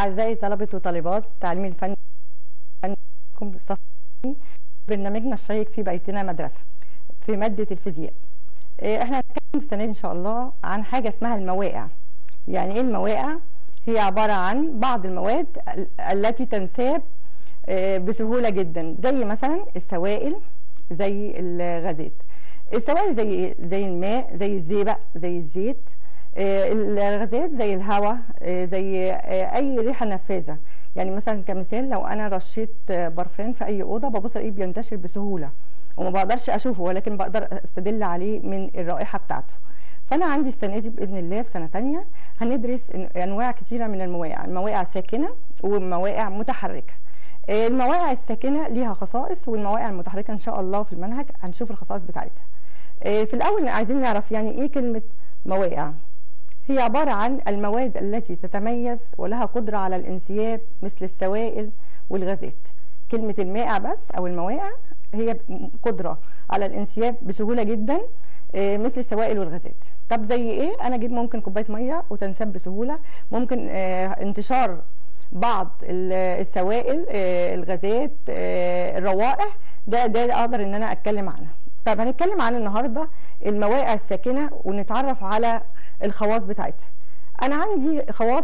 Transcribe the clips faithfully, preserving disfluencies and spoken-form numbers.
أعزائي طلبة وطالبات التعليم الفني صفي برنامجنا الشيق في بيتنا مدرسة في مادة الفيزياء. احنا هنتكلم السنة دي إن شاء الله عن حاجة اسمها المواقع. يعني إيه المواقع؟ هي عبارة عن بعض المواد التي تنساب بسهولة جدا، زي مثلا السوائل، زي الغازات. السوائل زي ايه؟ زي الماء، زي الزئبق، زي الزيت. الغازات زي الهواء، زي اي ريحه نفاذه. يعني مثلا كمثال، لو انا رشيت برفان في اي اوضه ببص الاقيه بينتشر بسهوله وما بقدرش اشوفه، ولكن بقدر استدل عليه من الرائحه بتاعته. فانا عندي السنه دي باذن الله في سنه ثانيه هندرس انواع كتيره من المواقع، المواقع ساكنه ومواقع متحركه. المواقع الساكنه ليها خصائص، والمواقع المتحركه ان شاء الله في المنهج هنشوف الخصائص بتاعتها. في الاول عايزين نعرف يعني ايه كلمه مواقع. هي عبارة عن المواد التي تتميز ولها قدرة على الانسياب مثل السوائل والغازات. كلمة المائع بس أو المواقع هي قدرة على الانسياب بسهولة جدا مثل السوائل والغازات. طب زي ايه؟ أنا أجيب ممكن كوباية مية وتنساب بسهولة، ممكن انتشار بعض السوائل، الغازات، الروائح، ده ده أقدر إن أنا أتكلم عنها. طب هنتكلم عن النهارده المواقع الساكنة ونتعرف على الخواص بتاعتها. انا عندي خواص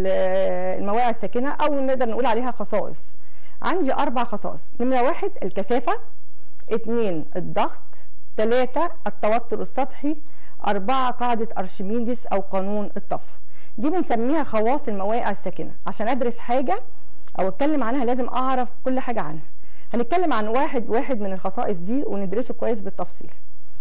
المواقع الساكنه، او نقدر نقول عليها خصائص. عندي اربع خصائص. نمره واحد الكثافه، اتنين الضغط، تلاته التوتر السطحي، اربعه قاعده ارشميدس او قانون الطفو. دي بنسميها خواص المواقع الساكنه. عشان ادرس حاجه او اتكلم عنها لازم اعرف كل حاجه عنها. هنتكلم عن واحد واحد من الخصائص دي وندرسه كويس بالتفصيل.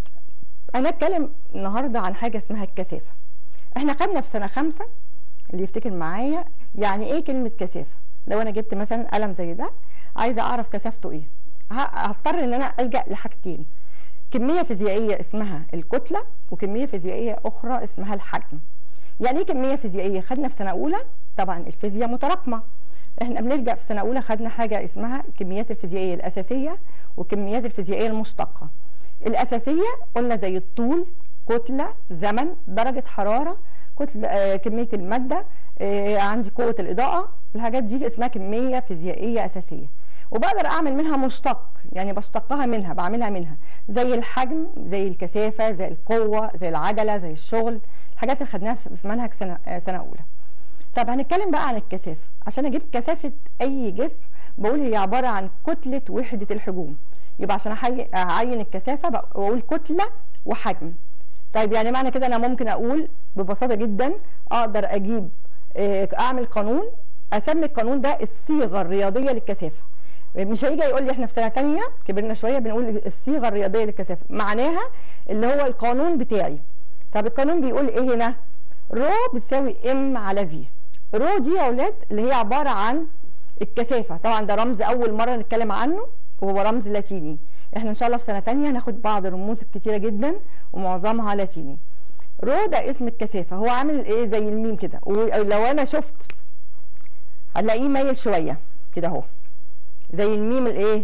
انا اتكلم النهارده عن حاجه اسمها الكثافه. احنا خدنا في سنه خمسه، اللي يفتكر معايا يعني ايه كلمه كثافه. لو انا جبت مثلا قلم زي ده عايزه اعرف كثافته ايه، هضطر ان انا الجا لحاجتين: كميه فيزيائيه اسمها الكتله، وكميه فيزيائيه اخرى اسمها الحجم. يعني ايه كميه فيزيائيه؟ خدنا في سنه اولى طبعا الفيزياء متراكمه. احنا بنلجا في سنه اولى خدنا حاجه اسمها الكميات الفيزيائيه الاساسيه والكميات الفيزيائيه المشتقه. الاساسيه قلنا زي الطول، كتله، زمن، درجه حراره، كتله، آه، كميه الماده، آه، عندي قوه الاضاءه. الحاجات دي اسمها كميه فيزيائيه اساسيه، وبقدر اعمل منها مشتق، يعني بشتقها منها، بعملها منها، زي الحجم، زي الكثافه، زي القوه، زي العجله، زي الشغل، الحاجات اللي خدناها في منهج سنه آه، سنه اولى. طب هنتكلم بقى عن الكثافه. عشان اجيب كثافه اي جسم بقول هي عباره عن كتله وحده الحجوم. يبقى عشان اعين الكثافه بقول كتله وحجم. طيب يعني معنى كده انا ممكن اقول ببساطه جدا، اقدر اجيب اعمل قانون اسمي القانون ده الصيغه الرياضيه للكثافه. مش هيجي يقول لي احنا في سنه ثانيه كبرنا شويه بنقول الصيغه الرياضيه للكثافه، معناها اللي هو القانون بتاعي. طب القانون بيقول ايه هنا؟ رو بتساوي ام على في. رو دي يا اولاد اللي هي عباره عن الكثافه. طبعا ده رمز اول مره نتكلم عنه وهو رمز لاتيني. احنا ان شاء الله في سنه ثانيه هناخد بعض الرموز الكتيره جدا ومعظمها لاتيني. رو ده اسم الكثافه، هو عامل ايه؟ زي الميم كده، ولو انا شفت هتلاقيه مايل شويه كده اهو، زي الميم الايه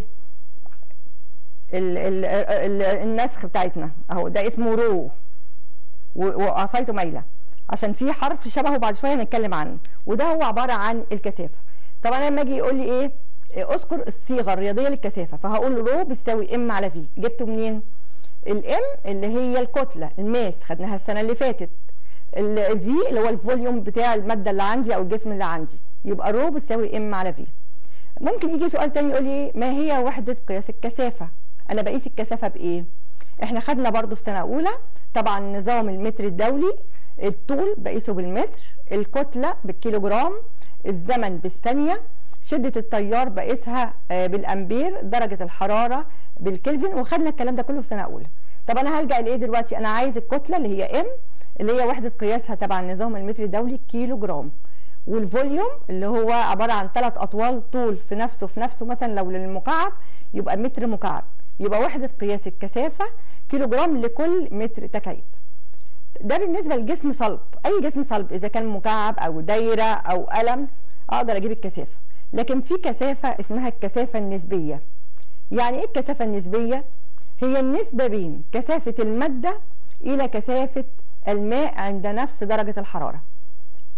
ال ال ال النسخ بتاعتنا اهو، ده اسمه رو وعصايته مايله عشان في حرف شبهه بعد شويه هنتكلم عنه، وده هو عباره عن الكثافه. طبعا لما اجي يقول لي ايه اذكر الصيغه الرياضيه للكثافه، فهقول رو بتساوي ام على في. جبته منين؟ الام اللي هي الكتله، الماس، خدناها السنه اللي فاتت. الفي اللي هو الفوليوم بتاع الماده اللي عندي او الجسم اللي عندي، يبقى رو بتساوي ام على في. ممكن يجي سؤال تاني يقول لي ما هي وحده قياس الكثافه؟ انا بقيس الكثافه بايه؟ احنا خدنا برضو في سنه اولى طبعا نظام المتر الدولي. الطول بقيسه بالمتر، الكتله بالكيلوجرام، الزمن بالثانيه، شدة التيار بقيسها بالامبير، درجة الحرارة بالكلفن، وخدنا الكلام ده كله في سنة اولى. طب انا هلجأ لايه دلوقتي؟ انا عايز الكتلة اللي هي ام اللي هي وحدة قياسها تبع النظام المتري الدولي كيلو جرام، والفوليوم اللي هو عبارة عن ثلاث اطوال طول في نفسه في نفسه، مثلا لو للمكعب يبقى متر مكعب، يبقى وحدة قياس الكثافة كيلو جرام لكل متر تكعيب. ده بالنسبة لجسم صلب، اي جسم صلب اذا كان مكعب او دايرة او قلم اقدر اجيب الكثافة. لكن في كثافة اسمها الكثافة النسبية. يعني ايه الكثافة النسبية؟ هي النسبة بين كثافة المادة إلى كثافة الماء عند نفس درجة الحرارة.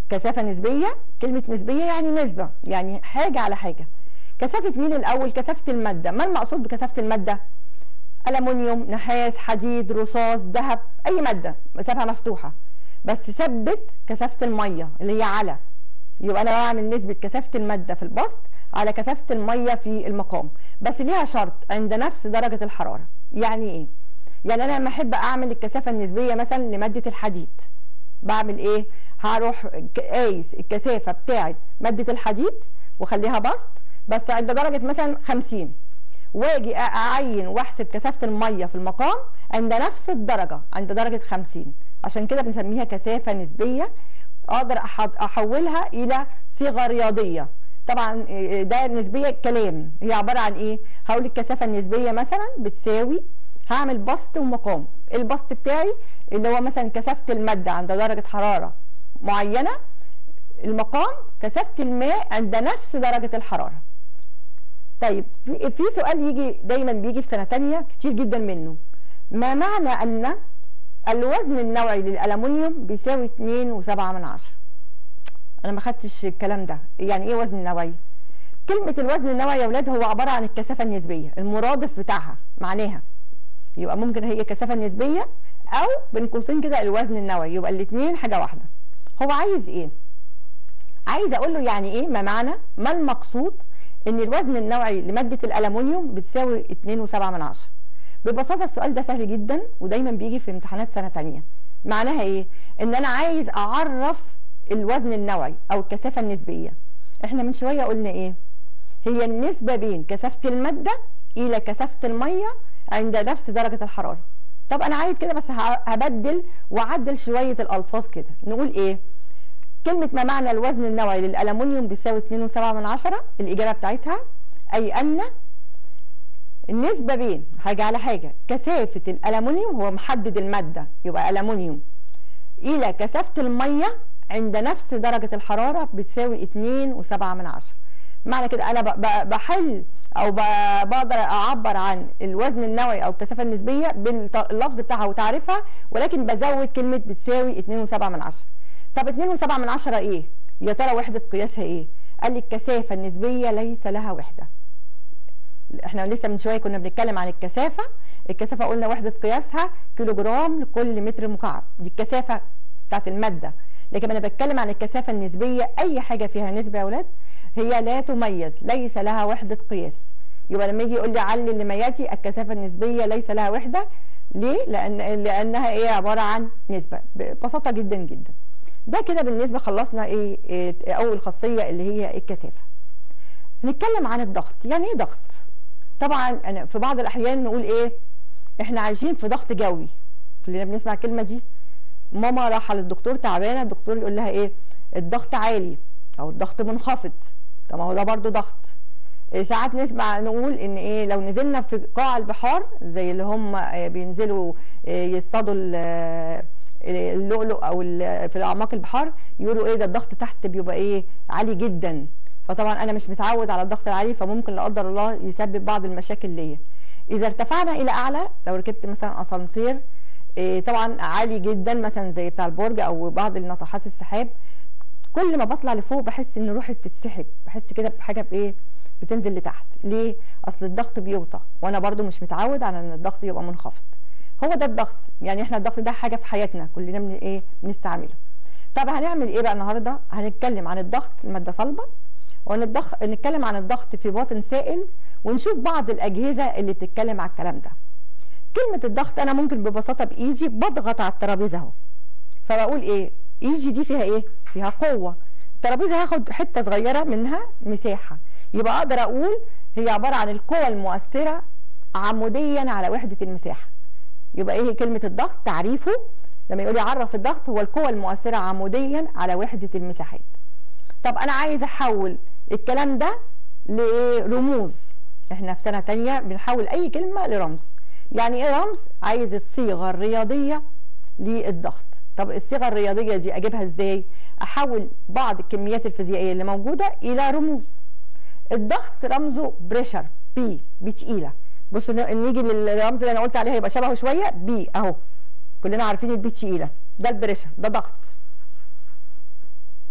كثافه نسبيه، كلمه نسبيه يعني نسبه، يعني حاجه على حاجه. كثافه مين الاول؟ كثافه الماده. ما المقصود بكثافه الماده؟ ألمونيوم، نحاس، حديد، رصاص، ذهب، اي ماده مسافه مفتوحه، بس ثبت كثافه الميه اللي هي على. يبقى انا بعمل نسبه كثافه الماده في البسط على كثافه الميه في المقام، بس ليها شرط عند نفس درجه الحراره. يعني ايه؟ يعني انا لما احب اعمل الكثافه النسبيه مثلا لماده الحديد، بعمل ايه؟ هروح قايس الكثافه بتاعه ماده الحديد واخليها بسط بس عند درجه مثلا خمسين، واجي اعين واحسب كثافه الميه في المقام عند نفس الدرجه، عند درجه خمسين. عشان كده بنسميها كثافه نسبيه، اقدر احولها الى صيغه رياضيه. طبعا ده نسبيه كلام، هي عباره عن ايه؟ هقول الكثافه النسبيه مثلا بتساوي، هعمل بسط ومقام. البسط بتاعي اللي هو مثلا كثافه الماده عند درجه حراره معينه، المقام كثافه الماء عند نفس درجه الحراره. طيب في, في سؤال يجي دايما، بيجي في سنه ثانيه كتير جدا منه، ما معنى ان الوزن النوعي للألمنيوم بيساوي اتنين وسبعة من عشرة؟ انا ما خدتش الكلام ده. يعني ايه وزن نوعي؟ كلمه الوزن النوعي يا اولاد هو عباره عن الكثافه النسبيه، المرادف بتاعها معناها يبقى ممكن هي الكثافه النسبيه او بين قوسين كده الوزن النوعي، يبقى الاثنين حاجه واحده. هو عايز ايه؟ عايز اقول له يعني ايه، ما معنى، ما المقصود ان الوزن النوعي لماده الألمنيوم بتساوي اتنين وسبعة من عشرة. ببساطه السؤال ده سهل جدا ودايما بيجي في امتحانات سنه ثانيه. معناها ايه؟ ان انا عايز اعرف الوزن النوعي او الكثافه النسبيه. احنا من شويه قلنا ايه؟ هي النسبه بين كثافه الماده الى كثافه الميه عند نفس درجه الحراره. طب انا عايز كده بس هبدل واعدل شويه الالفاظ كده، نقول ايه؟ كلمه ما معنى الوزن النوعي للألمنيوم بيساوي اتنين وسبعة من عشرة، الاجابه بتاعتها اي ان النسبه بين حاجه على حاجه، كثافه الألمنيوم هو محدد الماده يبقى ألمنيوم، الى كثافه الميه عند نفس درجه الحراره بتساوي اتنين وسبعة من عشرة. معنى كده انا بحل او بقدر اعبر عن الوزن النوعي او الكثافه النسبيه باللفظ بتاعها وتعريفها، ولكن بزود كلمه بتساوي اتنين وسبعة من عشرة. طب اتنين وسبعة من عشرة ايه؟ يا ترى وحده قياسها ايه؟ قال لي الكثافه النسبيه ليس لها وحده. احنا لسه من شويه كنا بنتكلم عن الكثافه، الكثافه قلنا وحده قياسها كيلو جرام لكل متر مكعب، دي الكثافه بتاعت الماده. لكن انا بتكلم عن الكثافه النسبيه، اي حاجه فيها نسبه يا اولاد هي لا تميز، ليس لها وحده قياس. يبقى لما يجي يقول لي علل لمياتي الكثافه النسبيه ليس لها وحده، ليه؟ لان لانها ايه؟ عباره عن نسبه، ببساطه جدا جدا. ده كده بالنسبه خلصنا ايه, إيه اول خاصيه اللي هي الكثافه. هنتكلم عن الضغط. يعني ايه ضغط؟ طبعا انا في بعض الاحيان نقول ايه؟ احنا عايشين في ضغط جوي، كلنا بنسمع الكلمه دي. ماما رايحه للدكتور تعبانه، الدكتور يقول لها ايه؟ الضغط عالي او الضغط منخفض. طب ما هو ده برضو ضغط. إيه ساعات نسمع نقول ان ايه، لو نزلنا في قاع البحار زي اللي هم بينزلوا يصطادوا اللؤلؤ او في اعماق البحار، يقولوا ايه ده الضغط تحت بيبقى ايه؟ عالي جدا. فطبعا انا مش متعود على الضغط العالي، فممكن لا قدر الله يسبب بعض المشاكل ليا. اذا ارتفعنا الى اعلى، لو ركبت مثلا اسانسير إيه طبعا عالي جدا مثلا زي بتاع البرج او بعض الناطحات السحاب، كل ما بطلع لفوق بحس ان روحي بتتسحب، بحس كده بحاجه بايه؟ بتنزل لتحت. ليه؟ اصل الضغط بيوطى وانا برضو مش متعود على ان الضغط يبقى منخفض. هو ده الضغط. يعني احنا الضغط ده حاجه في حياتنا كلنا من ايه؟ بنستعمله. طب هنعمل ايه بقى النهارده؟ هنتكلم عن الضغط الماده صلبه، ونتكلم عن الضغط في باطن سائل، ونشوف بعض الاجهزه اللي بتتكلم على الكلام ده. كلمه الضغط انا ممكن ببساطه بايدي بضغط على الترابيزه اهو، فبقول ايه؟ ايدي دي فيها ايه؟ فيها قوه. الترابيزه هاخد حته صغيره منها مساحه، يبقى اقدر اقول هي عباره عن القوى المؤثره عموديا على وحده المساحه. يبقى ايه كلمه الضغط؟ تعريفه لما يقول لي عرف الضغط هو القوى المؤثره عموديا على وحده المساحات. طب انا عايز احول الكلام ده لرموز. احنا في سنه ثانيه بنحول اي كلمه لرمز. يعني ايه رمز؟ عايز الصيغه الرياضيه للضغط. طب الصيغه الرياضيه دي اجيبها ازاي؟ احول بعض الكميات الفيزيائيه اللي موجوده الى رموز. الضغط رمزه بريشر، بي، بي تقيله. بصوا نيجي للرمز اللي انا قلت عليه هيبقى شبهه شويه، بي اهو، كلنا عارفين البي تقيله، ده البريشر، ده ضغط.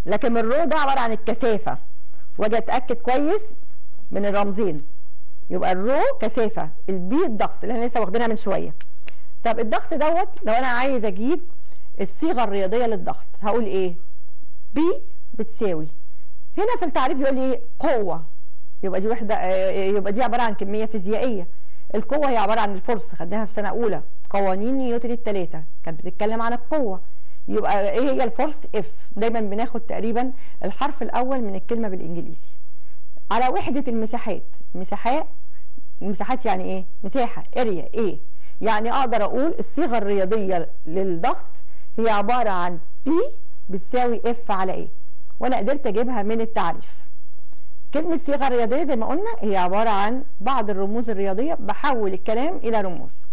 لكن الرو ده عباره عن الكثافه، واجي اتاكد كويس من الرمزين. يبقى الرو كثافه، البي الضغط اللي احنا لسه واخدينها من شويه. طب الضغط دوت لو انا عايز اجيب الصيغه الرياضيه للضغط هقول ايه؟ بي بتساوي، هنا في التعريف يقول لي قوه، يبقى دي وحده، يبقى دي عباره عن كميه فيزيائيه. القوه هي عباره عن الفورس، خدناها في سنه اولى، قوانين نيوتن الثلاثه كانت بتتكلم عن القوه. يبقى ايه هي الفورس؟ اف. دايما بناخد تقريبا الحرف الاول من الكلمه بالانجليزي. على وحده المساحات، مساحات مساحات يعني ايه؟ مساحه، اريا، ايه؟ يعني اقدر اقول الصيغه الرياضيه للضغط هي عباره عن بي بتساوي اف على ايه، وانا قدرت اجيبها من التعريف. كلمه صيغه رياضيه زي ما قلنا هي عباره عن بعض الرموز الرياضيه، بحول الكلام الى رموز.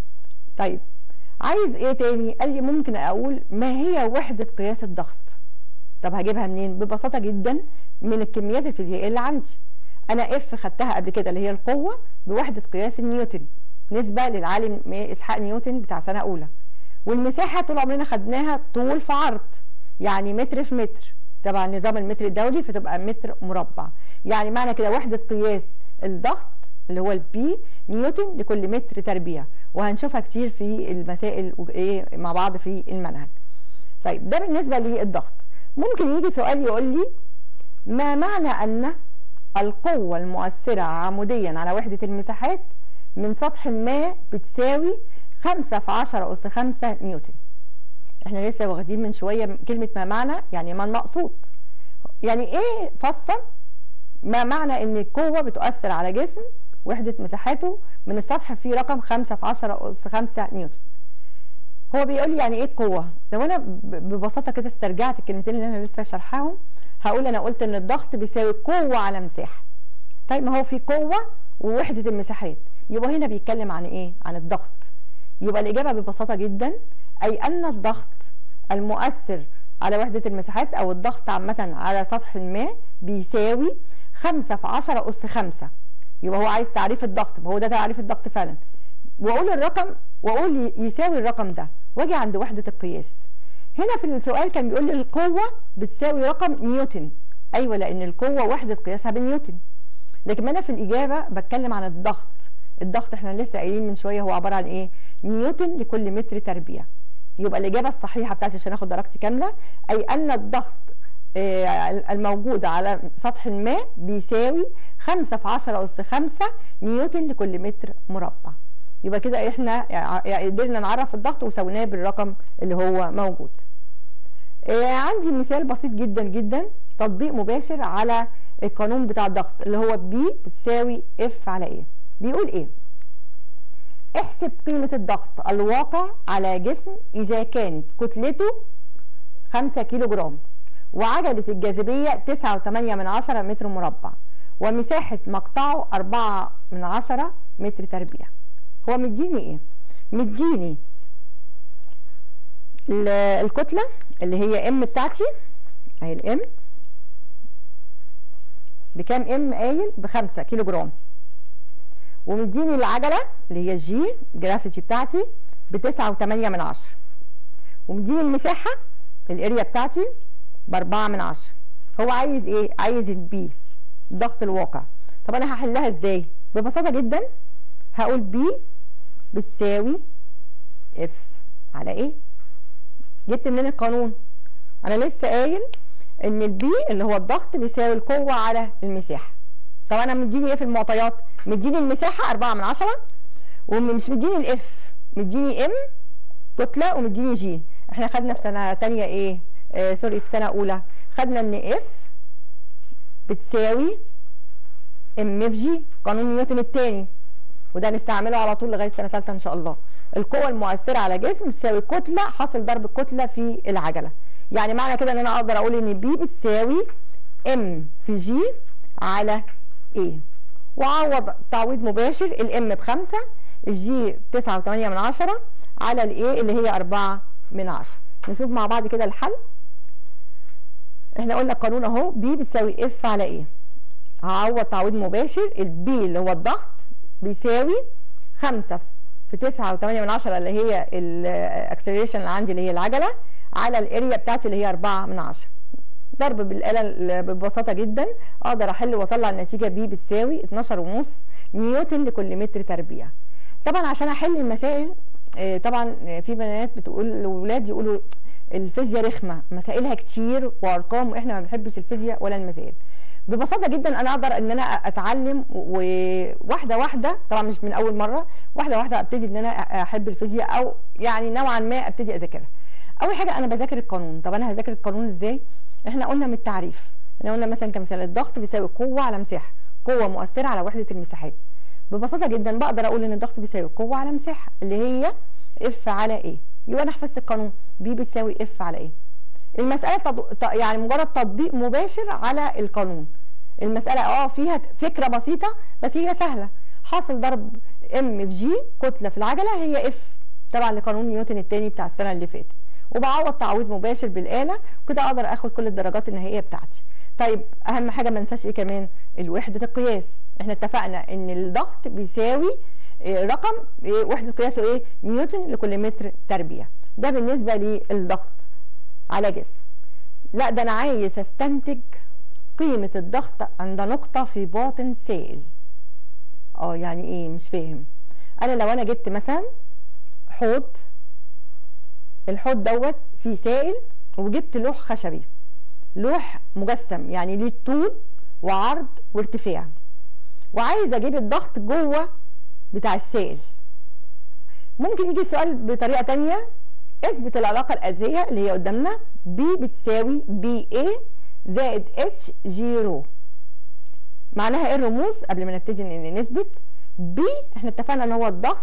طيب عايز ايه تاني؟ قال لي ممكن اقول ما هي وحده قياس الضغط. طب هجيبها منين؟ ببساطه جدا من الكميات الفيزيائيه اللي عندي. انا اف خدتها قبل كده اللي هي القوه بوحده قياس النيوتن، نسبه للعالم اسحاق نيوتن بتاع سنه اولى. والمساحه طول عمرنا خدناها طول في عرض، يعني متر في متر، طبعا نظام المتر الدولي فتبقى متر مربع. يعني معنى كده وحده قياس الضغط اللي هو البي نيوتن لكل متر تربيع، وهنشوفها كتير في المسائل ايه مع بعض في المنهج. طيب ده بالنسبه للضغط. ممكن يجي سؤال يقول لي ما معنى ان القوه المؤثره عموديا على وحده المساحات من سطح ما بتساوي خمسة في عشرة أس خمسة نيوتن. احنا لسه واخدين من شويه كلمه ما معنى، يعني ما المقصود، يعني ايه؟ فسر ما معنى ان القوه بتؤثر على جسم وحده مساحاته من السطح في رقم خمسة في عشرة أس خمسة نيوتن. هو بيقول لي يعني ايه القوه؟ لو انا ببساطه كده استرجعت الكلمتين اللي انا لسه شارحاهم هقول انا قلت ان الضغط بيساوي قوه على مساحه. طيب ما هو في قوه ووحده المساحات، يبقى هنا بيتكلم عن ايه؟ عن الضغط. يبقى الاجابه ببساطه جدا اي ان الضغط المؤثر على وحده المساحات او الضغط عامه على سطح ما بيساوي خمسة في عشرة أس خمسة. يبقى هو عايز تعريف الضغط، ما هو ده تعريف الضغط فعلا، واقول الرقم واقول يساوي الرقم ده، واجي عند وحده القياس. هنا في السؤال كان بيقول لي القوه بتساوي رقم نيوتن، ايوه لان القوه وحده قياسها بنيوتن. لكن انا في الاجابه بتكلم عن الضغط. الضغط احنا لسه قايلين من شويه هو عباره عن ايه؟ نيوتن لكل متر تربيع. يبقى الاجابه الصحيحه بتاعتي عشان اخد درجتي كامله اي ان الضغط الموجود على سطح ما بيساوي خمسة في عشرة أس خمسة نيوتن لكل متر مربع. يبقى كده احنا قدرنا نعرف الضغط وسويناه بالرقم اللي هو موجود. عندي مثال بسيط جدا جدا، تطبيق مباشر على القانون بتاع الضغط اللي هو بي بتساوي اف على ايه. بيقول ايه؟ احسب قيمة الضغط الواقع على جسم اذا كانت كتلته خمسة كيلو جرام وعجلة الجاذبية تسعة وثمانية من عشرة متر مربع ومساحة مقطعه أربعة من عشرة متر تربيع. هو مديني ايه؟ مديني الكتلة اللي هي ام بتاعتي اهي، الام بكام؟ ام قايل بخمسة كيلو جرام، ومديني العجلة اللي هي جي جرافيتي بتاعتي بتسعة وثمانية من عشرة، ومديني المساحة الاريا بتاعتي باربعة من عشرة. هو عايز ايه؟ عايز البي الضغط الواقع. طب انا هحلها ازاي؟ ببساطة جدا هقول بي بتساوي اف على ايه؟ جبت منين القانون؟ انا لسه قايل ان البي اللي هو الضغط بيساوي القوة على المساحة. طب انا مديني ايه في المعطيات؟ مديني المساحة أربعة من عشرة ومش مديني الاف، مديني ام كتلة ومديني جي. احنا خدنا في سنة تانية ايه؟ آه سوري في سنة اولى خدنا ان اف بتساوي ام في جي، قانون نيوتن الثاني، وده هنستعمله على طول لغايه سنه ثالثه ان شاء الله. القوه المؤثره على جسم تساوي كتله حاصل ضرب الكتله في العجله. يعني معنى كده ان انا اقدر اقول ان بي بتساوي ام في جي على ايه، واعوض تعويض مباشر. الام بخمسة، الجي تسعة وثمانية من عشرة على الايه اللي هي أربعة من عشرة. نشوف مع بعض كده الحل. احنا قلنا القانون اهو، بي بتساوي اف على ايه. هعوض تعويض مباشر. البي اللي هو الضغط بيساوي خمسة في تسعة وثمانية من عشرة اللي هي الاكسلريشن اللي عندي اللي هي العجله على الاريا بتاعتي اللي هي أربعة من عشرة. ضرب بالاله ببساطه جدا اقدر احل واطلع النتيجه بي بتساوي اتناشر ونص نيوتن لكل متر تربيع. طبعا عشان احل المسائل طبعا في بنات بتقول لاولاد يقولوا الفيزياء رخمه، مسائلها كتير وارقام واحنا ما بنحبش الفيزياء ولا المسائل. ببساطه جدا انا اقدر ان انا اتعلم وواحده واحده، طبعا مش من اول مره، واحده واحده ابتدي ان انا احب الفيزياء او يعني نوعا ما ابتدي اذاكرها. اول حاجه انا بذاكر القانون. طب انا هذاكر القانون ازاي؟ احنا قلنا من التعريف، احنا قلنا مثلا كمثال الضغط بيساوي قوه على مساحه، قوه مؤثره على وحده المساحات. ببساطه جدا بقدر اقول ان الضغط بيساوي قوه على مساحه اللي هي اف على ايه. يبقى انا حفظت القانون، بي بتساوي اف على ايه. المساله تض... يعني مجرد تطبيق مباشر على القانون. المساله اه فيها فكره بسيطه بس هي سهله. حاصل ضرب ام في جي كتله في العجله هي اف طبعا لقانون نيوتن الثاني بتاع السنه اللي فاتت، وبعوض تعويض مباشر بالاله كده اقدر اخد كل الدرجات النهائيه بتاعتي. طيب اهم حاجه ما انساش ايه كمان؟ الوحده القياس. احنا اتفقنا ان الضغط بيساوي رقم وحده قياسه ايه؟ نيوتن لكل متر تربيع. ده بالنسبه للضغط على جسم. لا ده انا عايز استنتج قيمه الضغط عند نقطه في باطن سائل. اه يعني ايه؟ مش فاهم. انا لو انا جبت مثلا حوض، الحوض دوت فيه سائل وجبت لوح خشبي، لوح مجسم يعني ليه طول وعرض وارتفاع، وعايز اجيب الضغط جوه بتاع السائل. ممكن يجي السؤال بطريقه ثانيه، اثبت العلاقه الاتيه اللي هي قدامنا، بي بتساوي بي اي زائد اتش جي رو. معناها ايه الرموز قبل ما نبتدي ان نثبت؟ بي احنا اتفقنا ان هو الضغط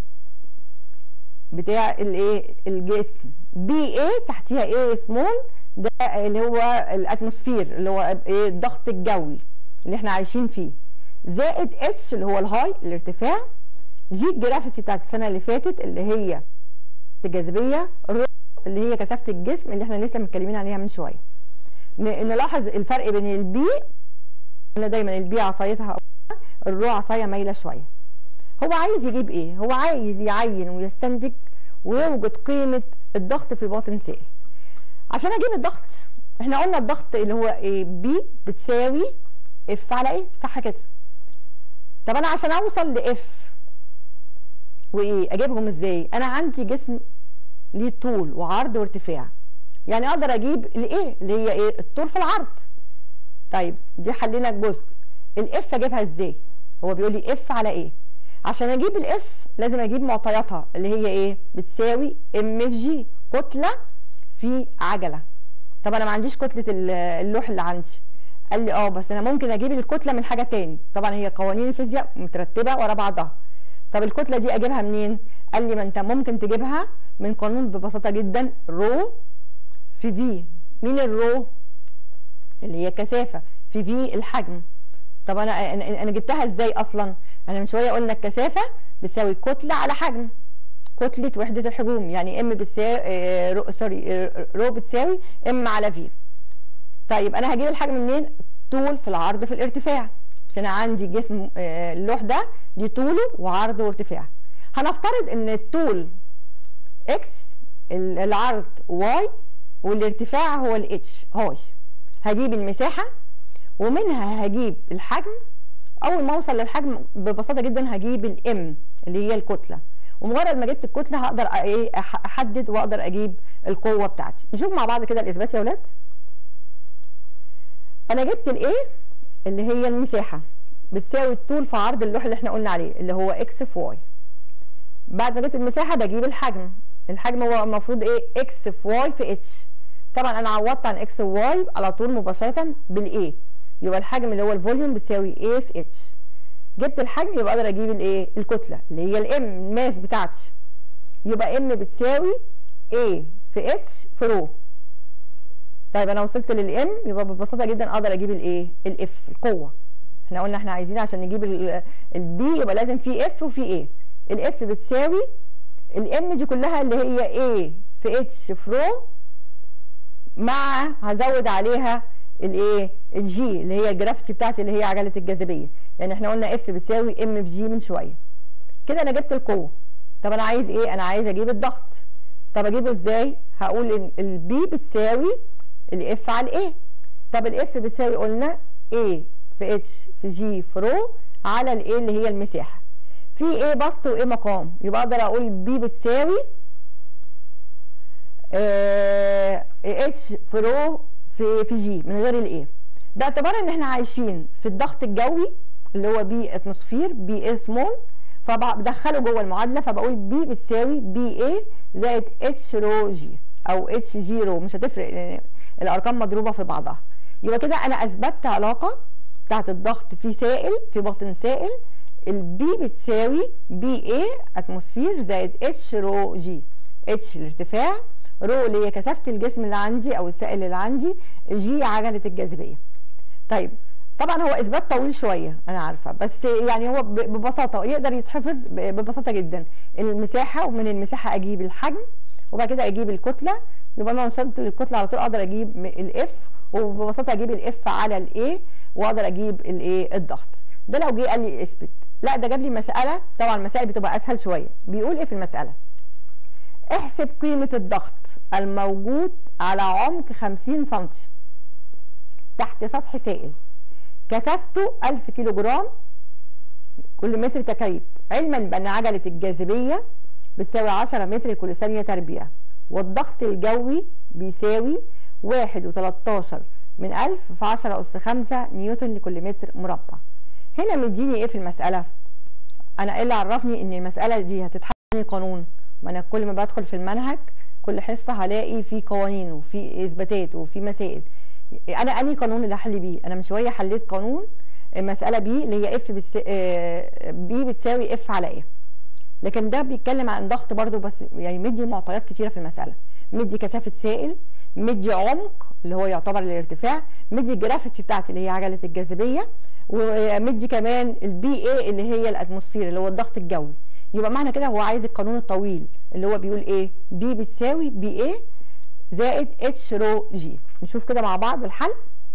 بتاع الايه الجسم، بي اي تحتيها ايه سمول، ده اللي هو الاتموسفير اللي هو ايه الضغط الجوي اللي احنا عايشين فيه، زائد اتش اللي هو الهاي الارتفاع، جي الجرافيتي بتاعت السنه اللي فاتت اللي هي الجاذبيه، رو اللي هي كثافه الجسم اللي احنا لسه متكلمين عليها من شويه. نلاحظ الفرق بين البي، قلنا دايما البي عصايتها الرو عصايه مايله شويه. هو عايز يجيب ايه؟ هو عايز يعين ويستنتج ويوجد قيمه الضغط في باطن سائل. عشان اجيب الضغط احنا قلنا الضغط اللي هو ايه؟ بي بتساوي اف على ايه؟ صح كده؟ طب انا عشان اوصل لاف وايه اجيبهم ازاي؟ انا عندي جسم ليه طول وعرض وارتفاع، يعني اقدر اجيب الايه اللي هي ايه؟ الطول في العرض. طيب دي حلينا الجزء. الاف اجيبها ازاي؟ هو بيقول لي اف على ايه؟ عشان اجيب الاف لازم اجيب معطياتها اللي هي ايه؟ بتساوي ام في جي، كتله في عجله. طب انا ما عنديش كتله اللوح اللي عندي. قال لي اه بس انا ممكن اجيب الكتله من حاجه تاني. طبعا هي قوانين الفيزياء مترتبه ورا بعضها. طب الكتله دي اجيبها منين؟ قال لي ما انت ممكن تجيبها من قانون ببساطه جدا، رو في في. مين الرو؟ اللي هي الكثافه في في الحجم. طب انا انا جبتها ازاي اصلا؟ انا من شويه قلنا الكثافه بتساوي كتله على حجم، كتله وحده الحجوم، يعني ام بتساوي رو سوري رو بتساوي ام على في. طيب انا هجيب الحجم منين؟ طول في العرض في الارتفاع، عشان عندي جسم اللوح ده ليه طوله وعرضه وارتفاع. هنفترض ان الطول اكس، العرض واي، والارتفاع هو الاتش هاي. هجيب المساحه ومنها هجيب الحجم. اول ما اوصل للحجم ببساطه جدا هجيب الام اللي هي الكتله، ومجرد ما جبت الكتله هقدر ايه احدد واقدر اجيب القوه بتاعتي. نشوف مع بعض كده الاثبات يا ولاد. انا جبت الايه اللي هي المساحه بتساوي الطول في عرض اللوح اللي احنا قلنا عليه اللي هو اكس في واي. بعد ما جبت المساحه بجيب الحجم. الحجم هو المفروض ايه؟ اكس في واي في اتش. طبعا انا عوضت عن اكس وواي على طول مباشره بالايه، يبقى الحجم اللي هو الفوليوم بيساوي ايه في اتش. جبت الحجم يبقى اقدر اجيب الايه؟ الكتله اللي هي الام الماس بتاعتي. يبقى ام بتساوي ايه في اتش في رو. طيب انا وصلت للام يبقى ببساطه جدا اقدر اجيب الايه؟ الاف القوه. احنا قلنا احنا عايزين عشان نجيب البي يبقى لازم في اف وفي ايه. الاف بتساوي الام دي كلها اللي هي ايه في اتش في رو، مع هزود عليها الايه؟ الجي اللي هي الجرافيتي بتاعتي اللي هي عجله الجاذبيه، لان احنا قلنا اف بتساوي ام في جي من شويه. كده انا جبت القوه. طب انا عايز ايه؟ انا عايز اجيب الضغط. طب اجيبه ازاي؟ هقول ان البي بتساوي الاف على الايه. طب الاف بتساوي قلنا A في اتش في جي في رو على الايه اللي هي المساحه. في ايه بسط وايه مقام، يبقى اقدر اقول بي بتساوي اه اتش في رو في في جي من غير الايه، باعتبار ان احنا عايشين في الضغط الجوي اللي هو بي اتموسفير بي اي سمول، فبدخله جوه المعادله، فبقول بي بتساوي بي اي زائد اتش رو جي او اتش جي رو، مش هتفرق لان الارقام مضروبه في بعضها. يبقى كده انا اثبتت علاقه بتاعت الضغط في سائل في باطن سائل، البي بتساوي بي اي اتموسفير زائد اتش رو جي، اتش الارتفاع، رو اللي هي كثافه الجسم اللي عندي او السائل اللي عندي، جي عجله الجاذبيه. طيب طبعا هو اثبات طويل شويه انا عارفه، بس يعني هو ببساطه يقدر يتحفظ ببساطه جدا. المساحه، ومن المساحه اجيب الحجم، وبعد كده اجيب الكتله، يبقى انا وصلت للكتله على طول اقدر اجيب الاف، وببساطه اجيب الاف على الايه، واقدر اجيب الايه الضغط. ده لو جه قال لي اثبت. لا ده جاب لي مساله، طبعا المسائل بتبقى اسهل شويه. بيقول ايه في المساله؟ احسب قيمه الضغط الموجود على عمق خمسين سنتي تحت سطح سائل كثافته ألف كيلو جرام كل متر تكعيب، علما بان عجله الجاذبيه بتساوي عشرة متر لكل ثانيه تربيع، والضغط الجوي بيساوي واحد وتلتاشر من ألف في عشرة أس خمسة نيوتن لكل متر مربع. هنا مديني ايه في المساله؟ انا ايه اللي عرفني ان المساله دي هتتحل قانون؟ ما انا كل ما بدخل في المنهج كل حصه هلاقي في قوانين وفي اثباتات وفي مسائل. انا انهي قانون اللي هحل بيه؟ انا من شويه حليت قانون المساله بي اللي هي اف بس بي بتساوي اف على ايه، لكن ده بيتكلم عن ضغط برضو، بس يعني مدي معطيات كتيره في المساله، مدي كثافه سائل، مدي عمق اللي هو يعتبر الارتفاع، مدي الجرافيتي بتاعتي اللي هي عجله الجاذبيه، ومدي كمان البي اي اللي هي الاتموسفير اللي هو الضغط الجوي. يبقى معنى كده هو عايز القانون الطويل اللي هو بيقول ايه؟ بي بتساوي بي اي زائد اتش رو جي. نشوف كده مع بعض الحل.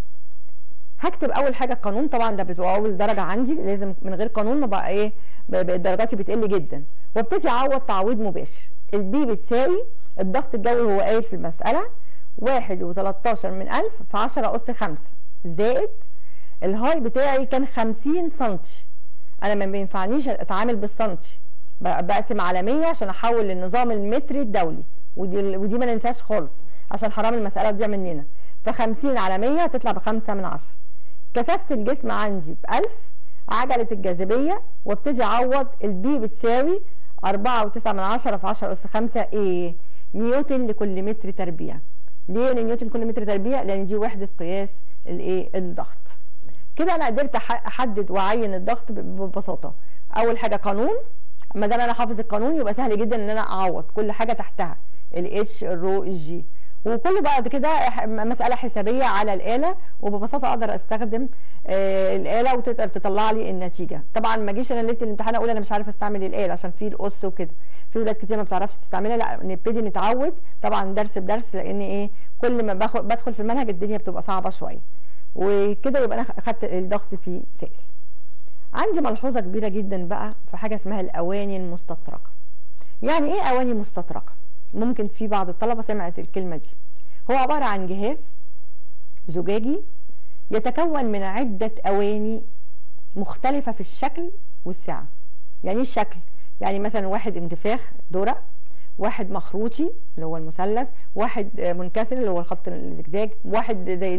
هكتب اول حاجه القانون، طبعا ده بتبقى اول درجه عندي، لازم من غير قانون ما بقى ايه درجاتي بتقل جدا، وابتدي اعوض تعويض مباشر. البي بتساوي الضغط الجوي هو قايل في المساله واحد وتلتاشر من ألف في عشرة أس خمسة زائد الهاي بتاعي كان خمسين سنتي، انا ما بينفعنيش اتعامل بالسنتي، بقسم على مية عشان احول للنظام المتري الدولي، ودي, ودي ما ننساش خالص عشان حرام المساله تضيع مننا. ف خمسين على مية هتطلع بخمسة من عشرة. كثافه الجسم عندي بألف، عجله الجاذبيه، وابتدي اعوض. البي بتساوي أربعة وتسعة من عشرة في عشرة أس خمسة ايه نيوتن لكل متر تربيع. ليه نيوتن كل متر تربيع؟ لان دي وحده قياس الايه الضغط. كده انا قدرت احدد واعين الضغط ببساطه. اول حاجه قانون، ما دام انا حافظ القانون يبقى سهل جدا ان انا اعوض كل حاجه تحتها، الاتش الرو الجي، وكله بعد كده مساله حسابيه على الاله، وببساطه اقدر استخدم آه الاله وتقدر تطلع لي النتيجه. طبعا ما اجيش انا ليله الامتحان اقول انا مش عارف استعمل الاله عشان في القص وكده، في ولاد كتير ما بتعرفش تستعملها. لا نبتدي نتعود طبعا درس بدرس، لان ايه كل ما باخد بدخل في المنهج الدنيا بتبقى صعبه شويه، وكده يبقى انا اخدت الضغط في سائل. عندي ملحوظه كبيره جدا بقى في حاجه اسمها الاواني المستطرقه. يعني ايه اواني مستطرقه؟ ممكن في بعض الطلبه سمعت الكلمه دي. هو عباره عن جهاز زجاجي يتكون من عده اواني مختلفه في الشكل والسعه. يعني ايه الشكل؟ يعني مثلا واحد انتفاخ درق، واحد مخروطي اللي هو المثلث، واحد منكسر اللي هو الخط الزجزاج، واحد زي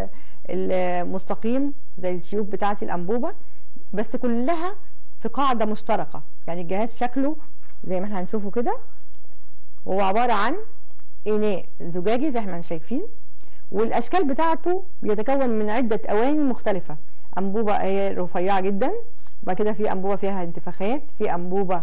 المستقيم زي التيوب بتاعتي الانبوبه، بس كلها في قاعده مشتركه. يعني الجهاز شكله زي ما احنا هنشوفه كده، هو عباره عن اناء زجاجي زي ما احنا شايفين، والاشكال بتاعته بيتكون من عده اواني مختلفه. انبوبه هي رفيعه جدا، وبعد كده في انبوبه فيها انتفاخات، في انبوبه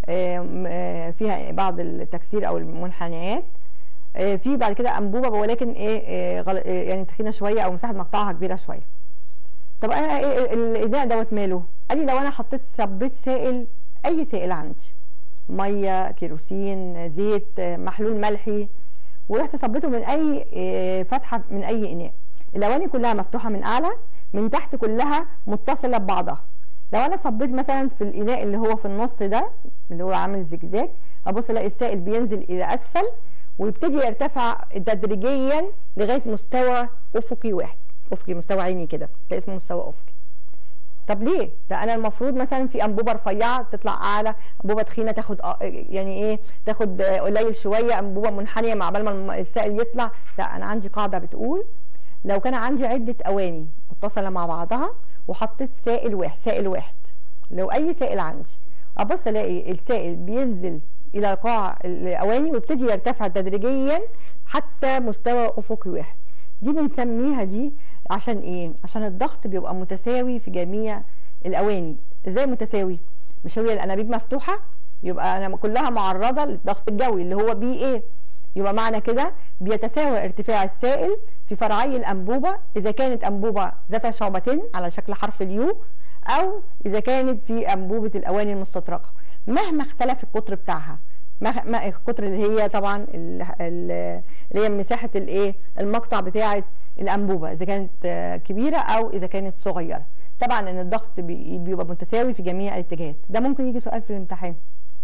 فيها بعض التكسير او المنحنيات، في بعد كده انبوبه ولكن ايه يعني تخينه شويه او مساحه مقطعها كبيره شويه. طب انا ايه الاناء دوت ماله؟ قال لي لو انا حطيت صبيت سائل، اي سائل عندي، ميه، كيروسين، زيت، محلول ملحي، ورحت صبيته من اي فتحه من اي اناء، الاواني كلها مفتوحه من اعلى، من تحت كلها متصله ببعضها. لو انا صبيت مثلا في الاناء اللي هو في النص ده اللي هو عامل زجزاج، ابص الاقي السائل بينزل الى اسفل ويبتدي يرتفع تدريجيا لغايه مستوى افقي واحد. افقي، مستوى عيني كده، ده اسمه مستوى افقي. طب ليه؟ ده انا المفروض مثلا في انبوبه رفيعه تطلع اعلى، انبوبه تخينه تاخد يعني ايه تاخد قليل شويه، انبوبه منحنيه مع بال ما السائل يطلع. لا، انا عندي قاعده بتقول لو كان عندي عده اواني متصله مع بعضها وحطيت سائل واحد سائل واحد لو اي سائل عندي ابص الاقي السائل بينزل الى قاع الاواني ويبتدي يرتفع تدريجيا حتى مستوى افقي واحد. دي بنسميها دي عشان ايه؟ عشان الضغط بيبقى متساوي في جميع الاواني. ازاي متساوي؟ مش هي الانابيب مفتوحه يبقى انا كلها معرضه للضغط الجوي اللي هو بي ايه، يبقى معنى كده بيتساوى ارتفاع السائل في فرعي الانبوبه اذا كانت انبوبه ذات شعبتين على شكل حرف اليو، او اذا كانت في انبوبه الاواني المستطرقه، مهما اختلف القطر بتاعها. ما القطر اللي هي طبعا اللي هي مساحه الايه المقطع بتاعه الانبوبه، اذا كانت كبيره او اذا كانت صغيره. طبعا ان الضغط بيبقى متساوي في جميع الاتجاهات. ده ممكن يجي سؤال في الامتحان،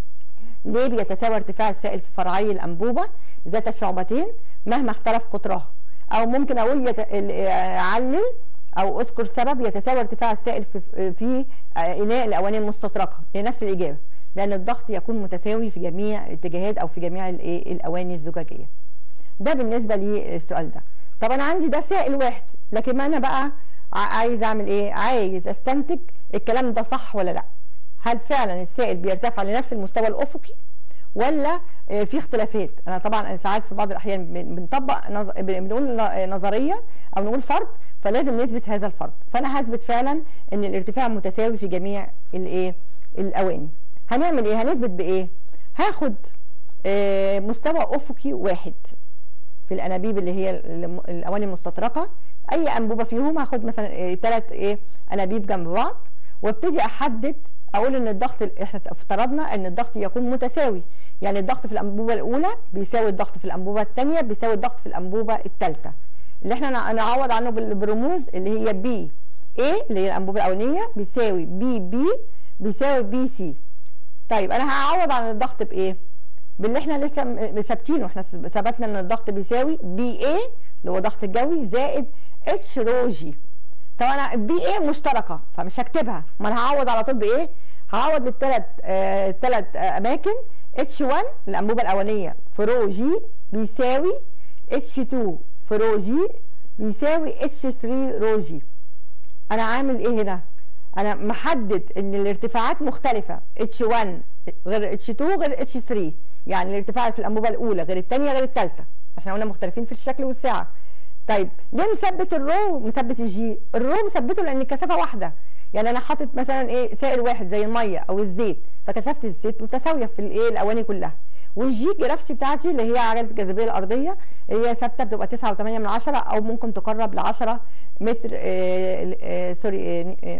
ليه بيتساوى ارتفاع السائل في فرعي الانبوبه ذات الشعبتين مهما اختلف قطرها؟ او ممكن اقول يت... اعلل او اذكر سبب يتساوى ارتفاع السائل في في اناء الاواني المستطرقه. هي نفس الاجابه، لان الضغط يكون متساوي في جميع الاتجاهات او في جميع الايه الاواني الزجاجيه. ده بالنسبه للسؤال ده. طب انا عندي ده سائل واحد، لكن ما انا بقى عايز اعمل ايه؟ عايز استنتج الكلام ده صح ولا لا. هل فعلا السائل بيرتفع لنفس المستوى الافقي ولا في اختلافات؟ انا طبعا ساعات في بعض الاحيان بنطبق نظ... بنقول نظريه او نقول فرض، فلازم نثبت هذا الفرض. فانا هثبت فعلا ان الارتفاع متساوي في جميع الايه الاواني. هنعمل ايه؟ هنثبت بايه؟ هاخد آه مستوى افقي واحد في الانابيب اللي هي الاواني المستطرقه، اي انبوبه فيهم هاخد مثلا ثلاث ايه انابيب جنب بعض، وابتدي احدد اقول ان الضغط، احنا افترضنا ان الضغط يكون متساوي، يعني الضغط في الانبوبه الاولى بيساوي الضغط في الانبوبه الثانيه بيساوي الضغط في الانبوبه الثالثه، اللي احنا نعوض عنه بالرموز اللي هي بي ايه اللي هي الانبوبه الاولانيه بيساوي بي بي بيساوي بي سي. طيب انا هعوض عن الضغط بايه؟ باللي احنا لسه ثابتينه، احنا ثبتنا ان الضغط بيساوي بي ايه اللي هو ضغط الجوي زائد اتش رو جي. طب انا بي ايه مشتركه فمش هكتبها، ما انا هعوض على طول بايه؟ هعوض للثلاث آه ثلاث آه اماكن. اتش واحد الانبوبه الاولانيه في رو جي بيساوي اتش اتنين في رو جي بيساوي اتش تلاتة رو جي. انا عامل ايه هنا؟ انا محدد ان الارتفاعات مختلفه، اتش واحد غير اتش اتنين غير اتش تلاتة، يعني الارتفاع في الانبوبه الاولى غير الثانيه غير الثالثه، احنا قلنا مختلفين في الشكل والسعه. طيب ليه مثبت الرو مثبت الجي؟ الرو مثبته لان الكثافه واحده، يعني انا حاطط مثلا ايه سائل واحد زي الميه او الزيت، فكثافه الزيت متساويه في الايه الاواني كلها. والجي جرافيتي بتاعتي اللي هي عجله الجاذبيه الارضيه هي ثابته بتبقى تسعة وثمانية من عشرة او ممكن تقرب ل عشرة متر آه آه سوري آه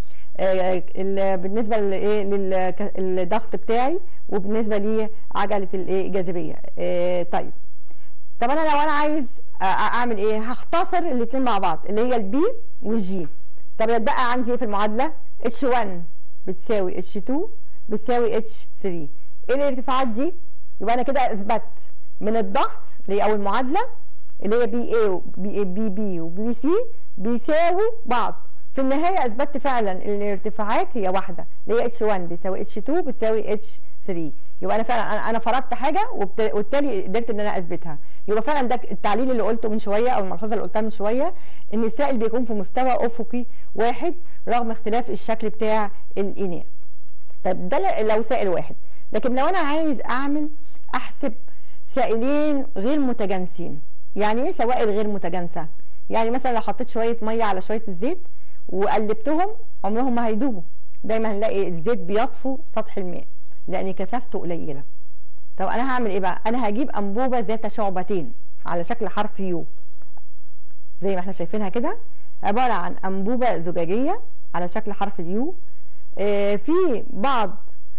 آه بالنسبه لايه للضغط بتاعي وبالنسبه لعجله الايه الجاذبيه. آه طيب طب انا لو انا عايز اعمل ايه؟ هختصر الاثنين مع بعض اللي هي البي والجي. طب يتبقى عندي ايه في المعادله؟ اتش واحد بتساوي اتش اتنين بتساوي اتش تلاتة. ايه الارتفاعات دي؟ يبقى انا كده اثبت من الضغط اللي هي اول معادله اللي هي بي اي وبي بي بي وبي سي بيساووا بعض. في النهايه اثبتت فعلا ان الارتفاعات هي واحده اللي هي اتش واحد بيساوي اتش اتنين بتساوي اتش تلاتة. يبقى انا فعلا انا فرضت حاجه وبالتالي قدرت ان انا اثبتها. يبقى فعلا ده التعليل اللي قلته من شويه او الملحوظه اللي قلتها من شويه ان السائل بيكون في مستوى افقي واحد رغم اختلاف الشكل بتاع الاناء. طب ده لو سائل واحد، لكن لو انا عايز اعمل احسب سائلين غير متجانسين. يعني ايه سوائل غير متجانسه؟ يعني مثلا لو حطيت شويه ميه على شويه الزيت وقلبتهم عمرهم ما هيدوبوا، دايما هنلاقي الزيت بيطفو سطح الماء لان كثافته قليله. طب انا هعمل ايه بقى؟ انا هجيب انبوبه ذات شعبتين على شكل حرف يو زي ما احنا شايفينها كده، عباره عن انبوبه زجاجيه على شكل حرف اليو. آه في بعض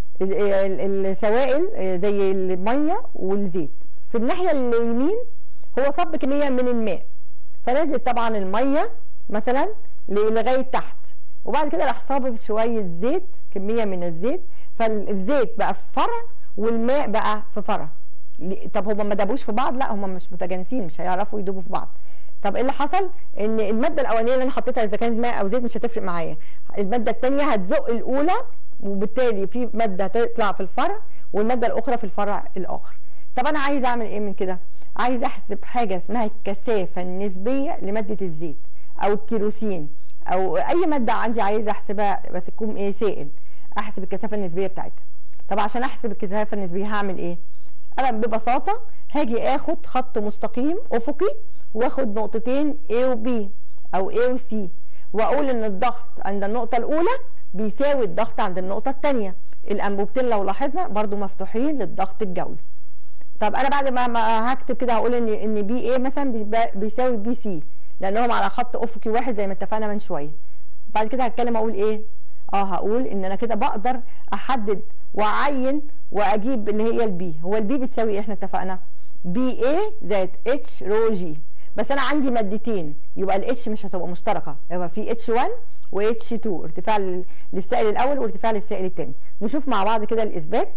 السوائل زي الميه والزيت. في الناحيه اليمين هو صب كميه من الماء، فنزلت طبعا الميه مثلا لغايه تحت، وبعد كده راح صابب شويه زيت كميه من الزيت، فالزيت بقى في فرع والماء بقى في فرع. طب هما ما دابوش في بعض؟ لا، هما مش متجانسين، مش هيعرفوا يدوبوا في بعض. طب ايه اللي حصل؟ ان الماده الاولانيه اللي انا حطيتها اذا كانت ماء او زيت مش هتفرق معايا، الماده الثانيه هتزق الاولى، وبالتالي في ماده هتطلع في الفرع والماده الاخرى في الفرع الاخر. طب انا عايز اعمل ايه من كده؟ عايز احسب حاجه اسمها الكثافه النسبيه لماده الزيت او الكيروسين او اي ماده عندي عايز احسبها، بس تكون ايه؟ سائل. احسب الكثافه النسبيه بتاعتها. طب عشان احسب الكثافه النسبيه هعمل ايه؟ انا ببساطه هاجي اخد خط مستقيم افقي واخد نقطتين A و B او A و C، واقول ان الضغط عند النقطه الاولى بيساوي الضغط عند النقطه الثانيه. الانبوبتين لو لاحظنا برضو مفتوحين للضغط الجوي. طب انا بعد ما هكتب كده هقول ان ان بي ايه مثلا بيساوي بي سي لانهم على خط افقي واحد زي ما اتفقنا من شويه. بعد كده هتكلم اقول ايه؟ اه هقول ان انا كده بقدر احدد واعين واجيب اللي هي البي. هو البي بتساوي ايه؟ احنا اتفقنا بي ايه زائد اتش رو جي، بس انا عندي مادتين يبقى الاتش مش هتبقى مشتركه، يبقى في اتش واحد و اتش اتنين، ارتفاع للسائل الاول وارتفاع للسائل الثاني. نشوف مع بعض كده الاثبات.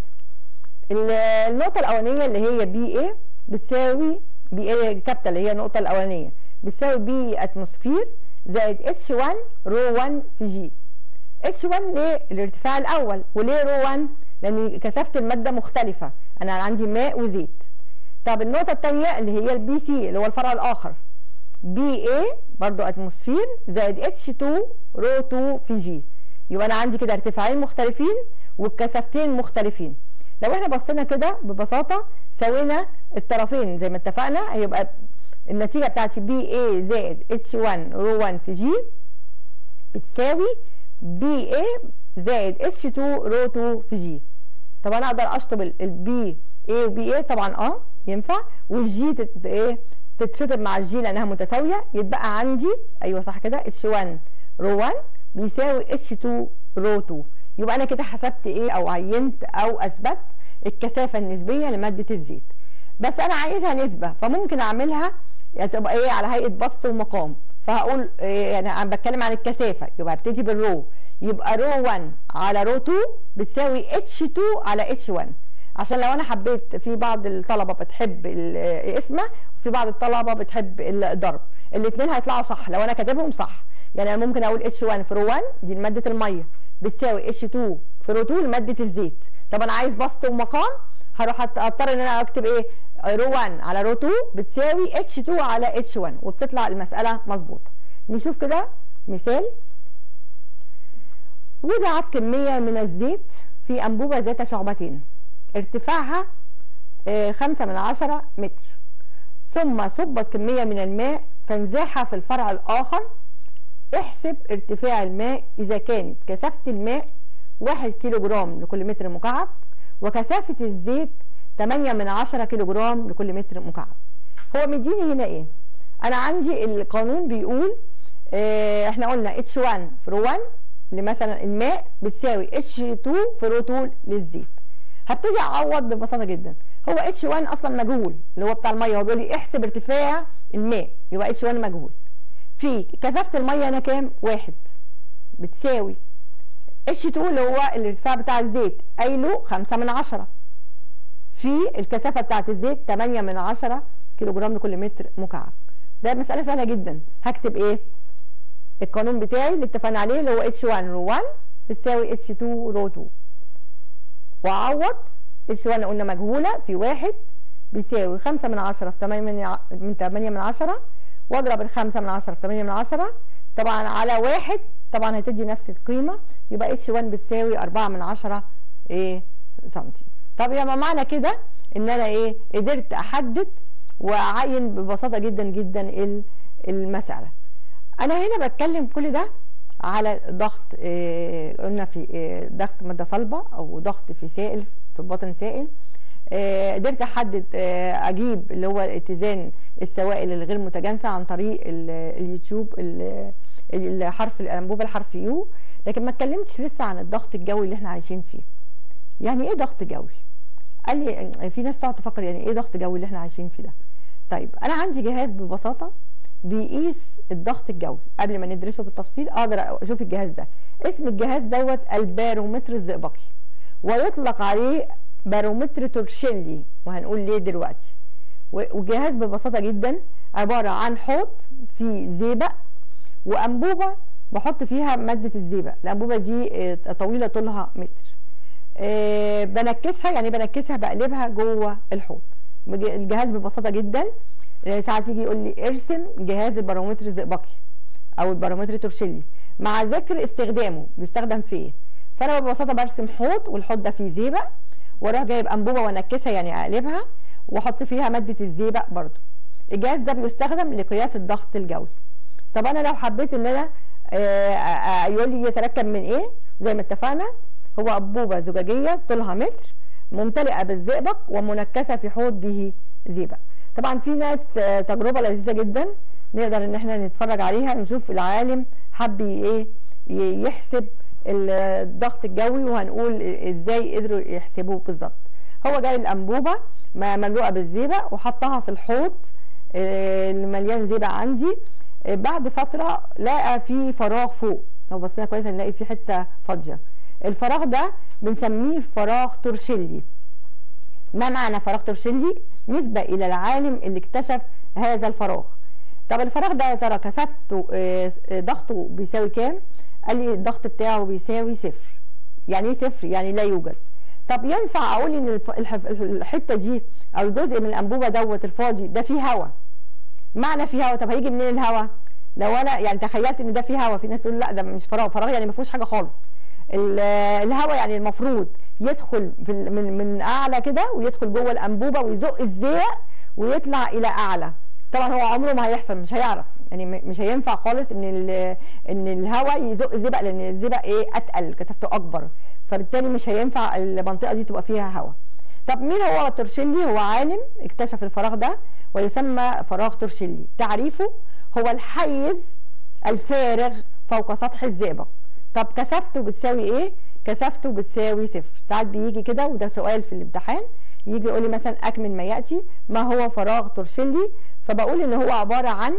النقطه الاولانيه اللي هي بي ايه بتساوي بي ايه كابيتال اللي هي النقطه الاولانيه بتساوي بي اتموسفير زائد اتش واحد رو واحد في جي. اتش واحد ليه؟ الارتفاع الاول، وليه رو واحد؟ لان كثافه الماده مختلفه، انا عندي ماء وزيت. طب النقطه الثانيه اللي هي البي سي اللي هو الفرع الاخر بي ايه برضو اتموسفير زائد اتش اتنين رو اتنين في جي. يبقى انا عندي كده ارتفاعين مختلفين والكثافتين مختلفين. لو احنا بصينا كده ببساطه سوينا الطرفين زي ما اتفقنا، هيبقى النتيجه بتاعتي بي ايه زائد اتش واحد رو واحد في جي بتساوي بي ايه زائد اتش اتنين رو اتنين في جي. طب انا اقدر اشطب البي ايه وبي ايه؟ طبعا اه ينفع، والجي تت ايه تتشطب مع الجي لانها متساويه، يتبقى عندي ايوه صح كده اتش واحد رو واحد بيساوي اتش اتنين رو اتنين. يبقى انا كده حسبت ايه او عينت او اثبت الكثافه النسبيه لماده الزيت. بس انا عايزها نسبه، فممكن اعملها يعني تبقى ايه على هيئه بسط ومقام. فهقول إيه يعني انا بتكلم عن الكثافه يبقى ابتدي بالرو، يبقى رو واحد على رو اتنين بتساوي اتش اتنين على اتش واحد. عشان لو انا حبيت، في بعض الطلبه بتحب القسمه وفي بعض الطلبه بتحب الضرب، الاثنين هيطلعوا صح لو انا كاتبهم صح. يعني انا ممكن اقول اتش واحد في رو واحد دي لماده الميه بتساوي اتش اتنين في رو اتنين لماده الزيت. طب انا عايز بسط ومقام، هروح اضطر ان انا اكتب ايه؟ رو واحد على رو اتنين بتساوي اتش اتنين على اتش واحد، وبتطلع المساله مظبوطه. نشوف كده مثال. وضعت كميه من الزيت في انبوبه ذات شعبتين ارتفاعها خمسة من عشرة متر، ثم صبت كميه من الماء فانزاحها في الفرع الاخر. احسب ارتفاع الماء اذا كانت كثافه الماء واحد كيلو جرام لكل متر مكعب وكثافه الزيت تمانية من عشرة كيلو جرام لكل متر مكعب. هو مديني هنا ايه؟ انا عندي القانون بيقول اه احنا قلنا اتش واحد في رو واحد لمثلا الماء بتساوي اتش اتنين في رو اتنين للزيت. هبتدي اعوض ببساطه جدا. هو اتش واحد اصلا مجهول اللي هو بتاع الميه، هو بيقول لي احسب ارتفاع الماء، يبقى اتش واحد مجهول. في كثافه الميه هنا كام؟ واحد بتساوي اتش اتنين اللي هو الارتفاع بتاع الزيت قايله خمسة من عشرة في الكثافه بتاعت الزيت تمانية من عشرة كيلو جرام لكل متر مكعب. ده مساله سهله جدا. هكتب ايه؟ القانون بتاعي اللي اتفقنا عليه اللي هو اتش واحد رو واحد بتساوي اتش اتنين رو اتنين، واعوض اتش واحد قلنا مجهوله في واحد بيساوي خمسة من عشرة في تمانية من عشرة، واضرب ال خمسة من عشرة في تمانية من عشرة طبعا على واحد، طبعا هتدي نفس القيمه، يبقى اتش واحد بتساوي أربعة من عشرة ايه سنتي. طب يبقى معنى كده ان انا ايه قدرت احدد واعين ببساطه جدا جدا المساله. انا هنا بتكلم كل ده على ضغط إيه قلنا في إيه ضغط ماده صلبه او ضغط في سائل في باطن سائل. إيه قدرت احدد إيه اجيب اللي هو اتزان السوائل الغير متجانسه عن طريق اليوتيوب الحرف الانبوبه الحرف يو. لكن ما اتكلمتش لسه عن الضغط الجوي اللي احنا عايشين فيه. يعني ايه ضغط جوي؟ قال لي في ناس تقعد تفكر يعني ايه ضغط جوي اللي احنا عايشين فيه ده. طيب انا عندي جهاز ببساطه بيقيس الضغط الجوي. قبل ما ندرسه بالتفصيل اقدر اشوف الجهاز ده. اسم الجهاز دوت البارومتر الزئبقي، ويطلق عليه بارومتر تورشيلي، وهنقول ليه دلوقتي. والجهاز ببساطه جدا عباره عن حوض فيه زئبق وانبوبه بحط فيها ماده الزئبق. الانبوبه دي طويله طولها متر. أه بنكسها، يعني بنكسها بقلبها جوه الحوض. الجهاز ببساطه جدا. ساعات يجي يقول لي ارسم جهاز البارومتر الزئبقي او البارومتر تورشيلي مع ذكر استخدامه، بيستخدم في ايه. فانا ببساطه برسم حوض، والحوض ده فيه زئبق، واروح جايب انبوبه وانكسها يعني اقلبها واحط فيها ماده الزئبق برده. الجهاز ده بيستخدم لقياس الضغط الجوي. طب انا لو حبيت ان انا يقول لي يتركب من ايه، زي ما اتفقنا هو انبوبه زجاجيه طولها متر ممتلئه بالزئبق ومنكسه في حوض به زئبق. طبعا في ناس تجربه لذيذه جدا نقدر ان احنا نتفرج عليها، نشوف العالم حب ايه يحسب الضغط الجوي، وهنقول ازاي قدروا يحسبوه بالظبط. هو جاي الانبوبه مملوءه بالزئبق وحطها في الحوض اللي مليان زئبق عندي. بعد فتره لقى في فراغ فوق، لو بصينا كويس هنلاقي في حته فاضيه. الفراغ ده بنسميه فراغ تورشيلي. ما معنى فراغ تورشيلي؟ نسبه الى العالم اللي اكتشف هذا الفراغ. طب الفراغ ده يا ترى كثافته ضغطه بيساوي كام؟ قال لي الضغط بتاعه بيساوي صفر. يعني ايه صفر؟ يعني لا يوجد. طب ينفع اقول ان الحته دي او الجزء من الانبوبه دوت الفاضي ده فيه هواء؟ معنى فيه هواء، طب هيجي منين الهواء؟ لو انا يعني تخيلت ان ده فيه هواء، في ناس تقول لا ده مش فراغ، فراغ يعني ما فيهوش حاجه خالص. الهواء يعني المفروض يدخل في من من اعلى كده ويدخل جوه الانبوبه ويزق الزئبق ويطلع الى اعلى. طبعا هو عمره ما هيحصل، مش هيعرف، يعني مش هينفع خالص ان ان الهواء يزق الزئبق، لان الزئبق ايه اتقل، كثافته اكبر، فبالتالي مش هينفع المنطقه دي تبقى فيها هواء. طب مين هو التورشيلي؟ هو عالم اكتشف الفراغ ده ويسمى فراغ تورشيلي. تعريفه هو الحيز الفارغ فوق سطح الزئبق. طب كثافته بتساوي ايه؟ كثافته بتساوي صفر. ساعات بيجي كده وده سؤال في الامتحان، يجي يقول لي مثلا اكمل ما ياتي، ما هو فراغ تورشيلي؟ فبقول ان هو عباره عن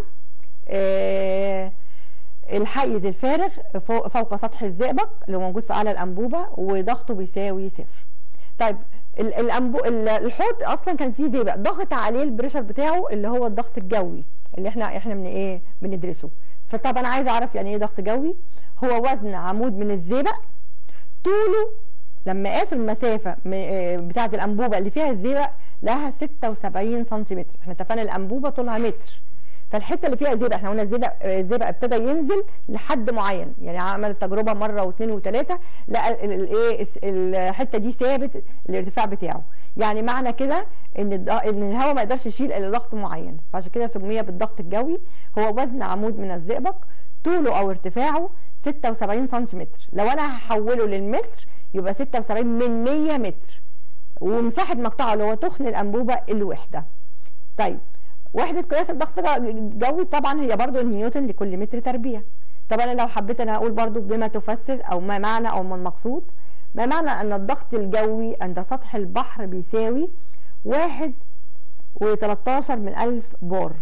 آه الحيز الفارغ فوق سطح الزئبق اللي موجود في اعلى الانبوبه وضغطه بيساوي صفر. طيب الأنبو الحوض اصلا كان فيه زئبق، ضغط عليه البريشر بتاعه اللي هو الضغط الجوي اللي احنا احنا من ايه بندرسه. فطب انا عايزه اعرف يعني ايه ضغط جوي. هو وزن عمود من الزئبق طوله لما قاسوا المسافه بتاعه الانبوبه اللي فيها الزئبق لها ستة وسبعين سنتيمتر. احنا اتفقنا الانبوبه طولها متر، فالحته اللي فيها زئبق احنا قلنا الزئبق الزئبق ابتدى ينزل لحد معين، يعني عمل التجربه مره واثنين وثلاثه لقى الايه الحته دي ثابت الارتفاع بتاعه. يعني معنى كده ان ان الهواء ما يقدرش يشيل الا ضغط معين، فعشان كده سمي بالضغط الجوي. هو وزن عمود من الزئبق طوله او ارتفاعه ستة وسبعين سنتيمتر. لو انا هحوله للمتر يبقى ستة وسبعين من مية متر، ومساحه مقطعه اللي هو تخن الانبوبه الوحده. طيب وحده قياس الضغط الجوي طبعا هي برضو النيوتن لكل متر تربيع. طب انا لو حبيت انا اقول برضو بما تفسر او ما معنى او ما المقصود، ما معنى ان الضغط الجوي عند سطح البحر بيساوي واحد وتلتاشر من الف بار.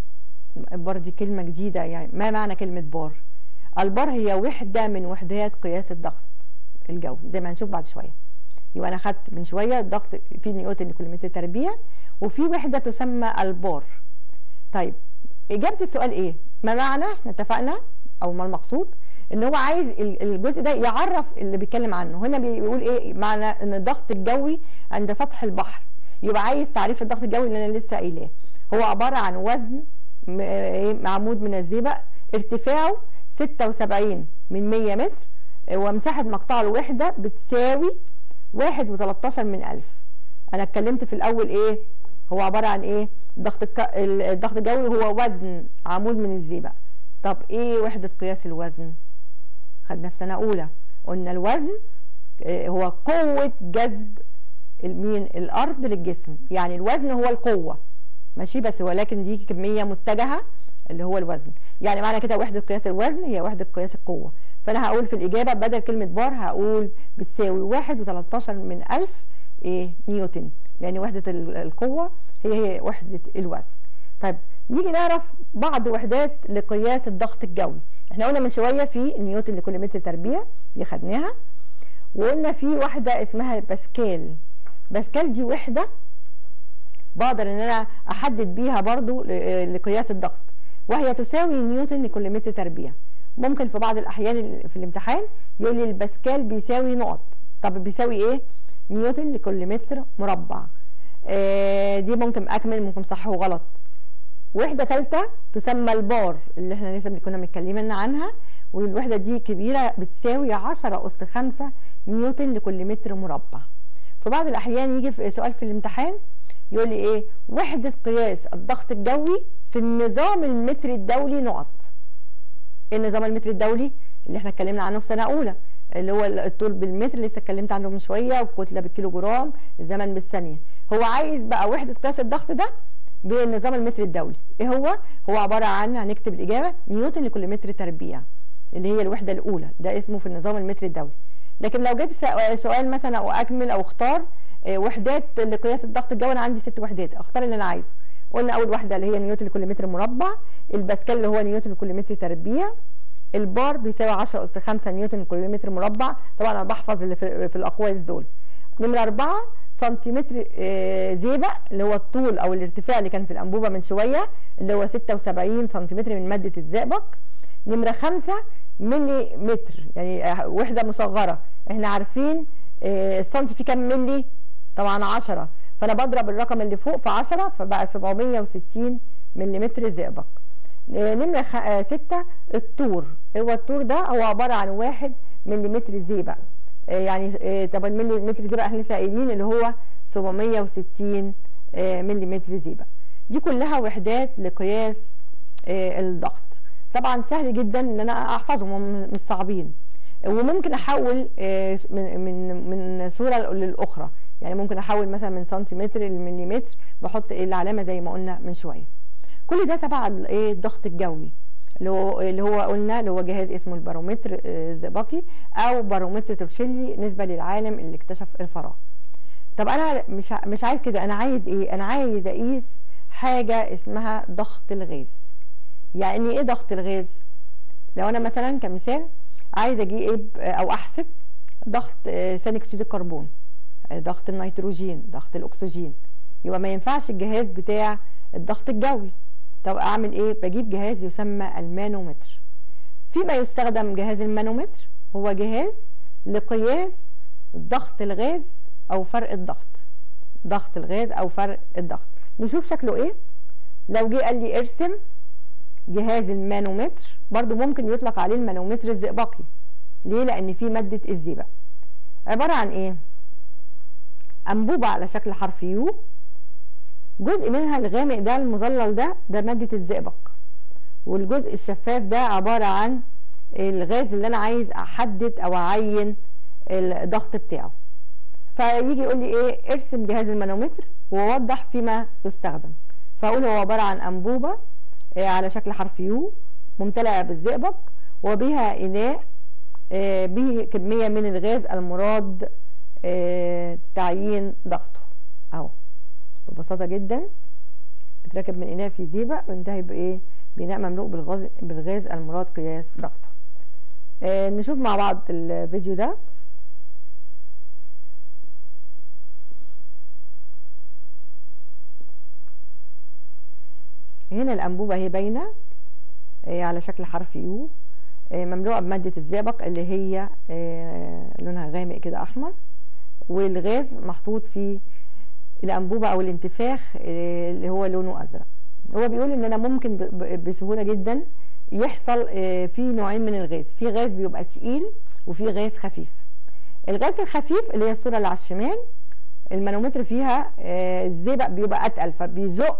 البار دي كلمه جديده، يعني ما معنى كلمه بار؟ البار هي وحده من وحدات قياس الضغط الجوي زي ما هنشوف بعد شويه. يبقى انا خدت من شويه الضغط في نيوتن لكل متر تربيع وفي وحده تسمى البار. طيب اجابه السؤال ايه؟ ما معنى؟ احنا اتفقنا او ما المقصود ان هو عايز الجزء ده يعرف اللي بيتكلم عنه. هنا بيقول ايه معنى ان الضغط الجوي عند سطح البحر، يبقى عايز تعريف الضغط الجوي اللي انا لسه قايلاه. هو عباره عن وزن عمود من الزئبق ارتفاعه ستة وسبعين من مية متر ومساحه مقطعه الوحده بتساوي واحد وتلتاشر من الف. انا اتكلمت في الاول ايه هو عباره عن ايه؟ الضغط الك... الضغط الجوي هو وزن عمود من الزئبق. طب ايه وحده قياس الوزن؟ خدنا في سنه اولى قلنا الوزن هو قوه جذب مين الارض للجسم، يعني الوزن هو القوه ماشي، بس ولكن دي كميه متجهه اللي هو الوزن. يعني معنى كده وحده قياس الوزن هي وحده قياس القوه. فانا هقول في الاجابه بدل كلمه بار هقول بتساوي واحد وتلتاشر من الف ايه نيوتن، لان وحده القوه هي هي وحده الوزن. طيب نيجي نعرف بعض وحدات لقياس الضغط الجوي. احنا قلنا من شويه في نيوتن لكل متر تربيع دي خدناها، وقلنا في واحده اسمها باسكال. باسكال دي وحده بقدر ان انا احدد بيها برضو لقياس الضغط، وهي تساوي نيوتن لكل متر تربيع. ممكن في بعض الاحيان في الامتحان يقول لي الباسكال بيساوي نقط، طب بيساوي ايه؟ نيوتن لكل متر مربع. آه دي ممكن اكمل، ممكن صح وغلط. وحده ثالثه تسمى البار اللي احنا لسه كنا متكلمين عنها، والوحده دي كبيره بتساوي عشرة أس خمسة نيوتن لكل متر مربع. في بعض الاحيان يجي في سؤال في الامتحان يقول لي ايه؟ وحده قياس الضغط الجوي في النظام المتري الدولي نقط. ايه النظام المتري الدولي اللي احنا اتكلمنا عنه في سنه اولى، اللي هو الطول بالمتر لسه اتكلمت عنه من شويه، والكتله بالكيلو جرام، الزمن بالثانيه. هو عايز بقى وحده قياس الضغط ده بالنظام المتري الدولي. ايه هو؟ هو عباره عن، هنكتب الاجابه نيوتن لكل متر تربيع، اللي هي الوحده الاولى، ده اسمه في النظام المتري الدولي. لكن لو جبت سؤال مثلا او اكمل او اختار وحدات لقياس الضغط الجوي، انا عندي ست وحدات، اختار اللي انا عايزه. قلنا اول واحده اللي هي نيوتن لكل متر مربع، الباسكال اللي هو نيوتن لكل متر تربيع، البار بيساوي عشرة أس خمسة نيوتن لكل متر مربع، طبعا انا بحفظ اللي في, في الاقواس دول. نمره أربعة سنتيمتر زيبق اللي هو الطول او الارتفاع اللي كان في الانبوبه من شويه، اللي هو ستة وسبعين سنتيمتر من ماده الزئبق. نمره خمسة ملي متر، يعني وحده مصغره، احنا عارفين السنتي فيه كام ملي؟ طبعا عشرة، فانا بضرب الرقم اللي فوق في عشرة فبقى سبعمية وستين مليمتر زئبق. نمره ستة الطور، هو الطور ده هو عباره عن واحد مليمتر زئبق، يعني طب المليمتر زئبق احنا لسه قايلين اللي هو سبعمية وستين مليمتر زئبق. دي كلها وحدات لقياس الضغط. طبعا سهل جدا ان انا احفظهم، مش صعبين، وممكن احول من من من صوره للاخرى، يعني ممكن احول مثلا من سنتيمتر لمليمتر، بحط العلامه زي ما قلنا من شويه. كل ده تبع الايه؟ الضغط الجوي، اللي هو اللي هو قلنا اللي هو جهاز اسمه البارومتر الزئبقي او بارومتر تورشيلي نسبه للعالم اللي اكتشف الفراغ. طب انا مش مش عايز كده، انا عايز ايه؟ انا عايز اقيس حاجه اسمها ضغط الغاز. يعني ايه ضغط الغاز؟ لو انا مثلا كمثال عايز اجيب او احسب ضغط ثاني اكسيد الكربون، ضغط النيتروجين، ضغط الاكسجين، يبقى ما ينفعش الجهاز بتاع الضغط الجوي. طب اعمل ايه؟ بجيب جهاز يسمى المانومتر. فيما يستخدم جهاز المانومتر هو جهاز لقياس ضغط الغاز او فرق الضغط، ضغط الغاز او فرق الضغط. نشوف شكله ايه. لو جه قال لي ارسم جهاز المانومتر، برضو ممكن يطلق عليه المانومتر الزئبقي. ليه؟ لان فيه ماده الزئبق. عباره عن ايه؟ انبوبه على شكل حرف يو، جزء منها الغامق ده المظلل ده ده ماده الزئبق، والجزء الشفاف ده عباره عن الغاز اللي انا عايز احدد او اعين الضغط بتاعه. فيجي يقول لي ايه؟ ارسم جهاز المانومتر ووضح فيما يستخدم. فاقول هو عباره عن انبوبه على شكل حرف يو ممتلئه بالزئبق، وبها اناء به كميه من الغاز المراد تعيين ضغطه. اهو ببساطه جدا بتركب من اناء في زئبق وينتهي بايه؟ باناء مملوء بالغاز بالغاز المراد قياس ضغطه. نشوف مع بعض الفيديو ده. هنا الانبوبه اهي باينه على شكل حرف يو، مملوءه بماده الزئبق اللي هي لونها غامق كده احمر، والغاز محطوط في الانبوبه او الانتفاخ اللي هو لونه ازرق. هو بيقول ان انا ممكن بسهوله جدا يحصل في نوعين من الغاز، في غاز بيبقى تقيل وفي غاز خفيف. الغاز الخفيف اللي هي الصوره اللي على الشمال، المانومتر فيها الزئبق بيبقى اتقل فبيزق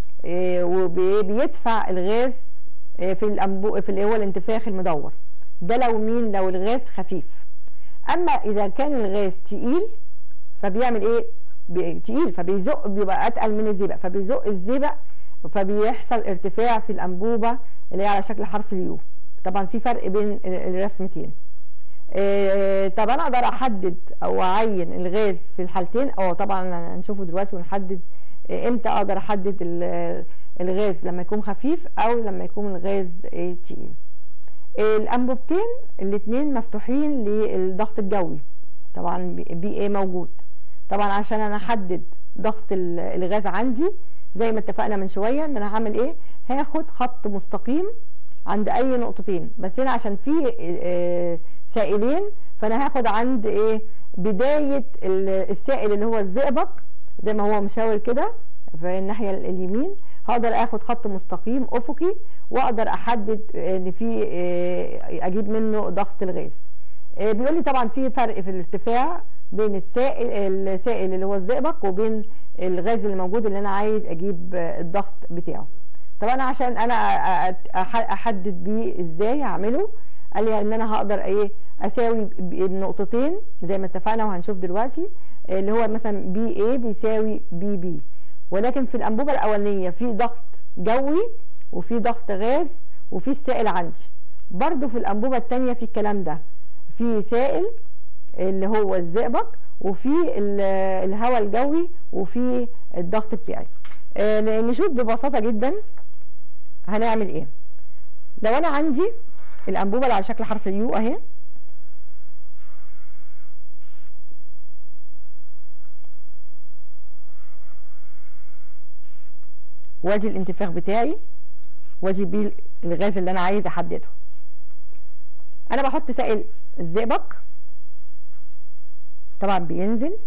وبيدفع الغاز في الانبوبه في اللي هو الانتفاخ المدور ده. لو مين؟ لو الغاز خفيف. اما اذا كان الغاز تقيل فبيعمل ايه؟ تقيل فبيزق، بيبقى اتقل من الزئبق فبيزق الزئبق، فبيحصل ارتفاع في الانبوبه اللي هي على شكل حرف اليو. طبعا في فرق بين الرسمتين. إيه طب انا اقدر احدد او اعين الغاز في الحالتين؟ اه طبعا هنشوفه دلوقتي ونحدد امتى اقدر احدد الغاز، لما يكون خفيف او لما يكون الغاز تقيل. الانبوبتين الاثنين مفتوحين للضغط الجوي، طبعا بي ايه موجود. طبعا عشان انا احدد ضغط الغاز عندي زي ما اتفقنا من شويه ان انا هعمل ايه، هاخد خط مستقيم عند اي نقطتين، بس هنا عشان في سائلين فانا هاخد عند ايه بدايه السائل اللي هو الزئبق زي ما هو مشاور كده في الناحيه اليمين، هقدر اخد خط مستقيم افقي واقدر احدد ان في اجيب منه ضغط الغاز. بيقول لي طبعا في فرق في الارتفاع بين السائل السائل اللي هو الزئبق وبين الغاز اللي موجود اللي انا عايز اجيب الضغط بتاعه. طب انا عشان انا احدد بيه ازاي هعمله، قال لي ان انا هقدر ايه اساوي النقطتين زي ما اتفقنا وهنشوف دلوقتي، اللي هو مثلا بي اي بيساوي بي بي، ولكن في الانبوبه الاولانيه في ضغط جوي وفي ضغط غاز وفي السائل عندي. برضو في الانبوبه الثانيه في الكلام ده، في سائل اللي هو الزئبق وفي الهواء الجوي وفي الضغط بتاعي. آه نشوف ببساطه جدا هنعمل ايه. لو انا عندي الانبوبه اللي على شكل حرف اليو اهي، وادي الانتفاخ بتاعي وادي بيه الغاز اللي انا عايز احدده. انا بحط سائل الزئبق طبعا بينزل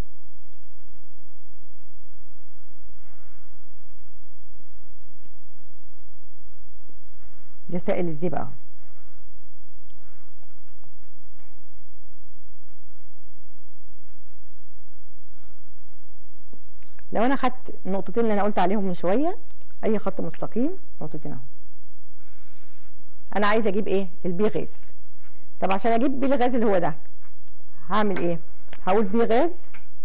ده سائل الزئبق اهو. لو انا خدت النقطتين اللي انا قلت عليهم من شويه، اي خط مستقيم نقطتين اهو، انا عايزه اجيب ايه البي غاز. طب عشان اجيب بي الغاز اللي هو ده هعمل ايه، هقول بي غاز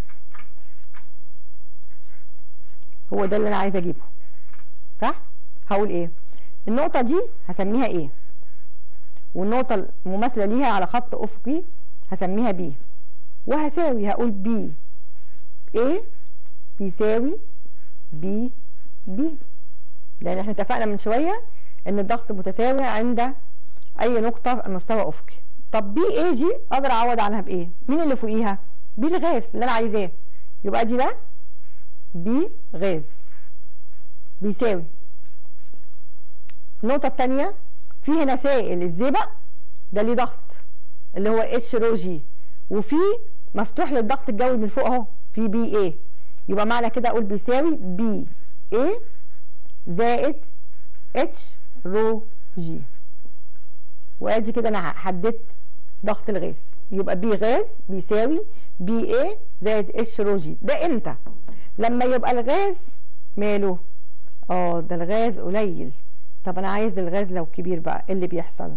هو ده اللي انا عايزه اجيبه صح. هقول ايه النقطه دي هسميها ايه، والنقطه المماثله ليها على خط افقي هسميها بي، وهساوي هقول بي ايه بيساوي بي بي، لان احنا اتفقنا من شويه ان الضغط متساوي عند اي نقطه مستوى افقي. طب بي اي جي اقدر اعوض عنها بايه، مين اللي فوقيها بي الغاز اللي انا عايزاه، يبقى دي ده بي غاز بيساوي النقطه الثانيه في هنا سائل الزئبق ده ليه ضغط اللي هو اتش رو جي، وفي مفتوح للضغط الجوي من فوق اهو في بي اي، يبقى معنى كده اقول بيساوي بي اي زائد اتش رو جي، وادي كده انا حددت ضغط الغاز. يبقى بي غاز بيساوي بي اي زائد اتش رو جي. ده امتى؟ لما يبقى الغاز ماله اه ده الغاز قليل. طب انا عايز الغاز لو كبير بقى ايه اللي بيحصل؟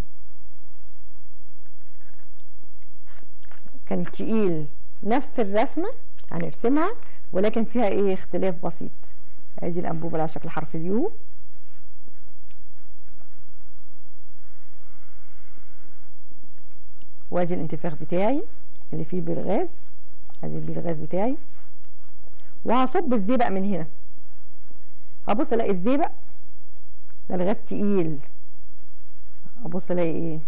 كان تقيل نفس الرسمه هنرسمها ولكن فيها ايه اختلاف بسيط. ادي الانبوبه على شكل حرف اليو، وادي الانتفاخ بتاعي اللي فيه بالغاز، ادي بالغاز بتاعي، وهصب الزئبق من هنا. هبص الاقي الزئبق ده الغاز تقيل، ابص الاقي ايه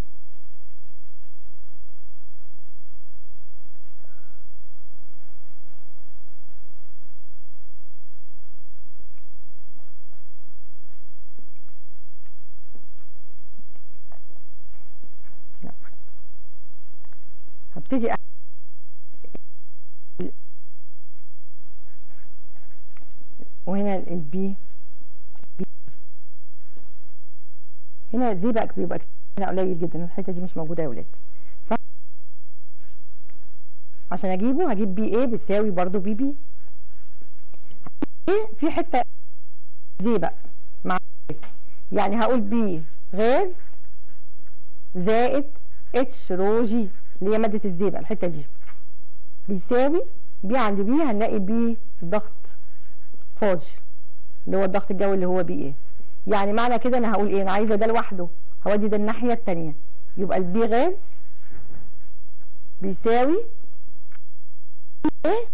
هبتدي وهنا البي بي هنا الزئبق بيبقى هنا قليل جدا، الحته دي مش موجوده يا ولاد. ف عشان اجيبه هجيب بي ايه بتساوي برضو بي بي. في حته زئبق مع غاز، يعني هقول بي غاز زائد اتش رو جي اللي هي ماده الزئبق الحته دي بيساوي بي عند بي، هنلاقي بي ضغط فاضي اللي هو الضغط الجوي اللي هو بي ايه. يعني معنى كده انا هقول ايه، انا عايزه ده لوحده هودي ده الناحيه الثانيه، يبقى البي غاز بيساوي ايه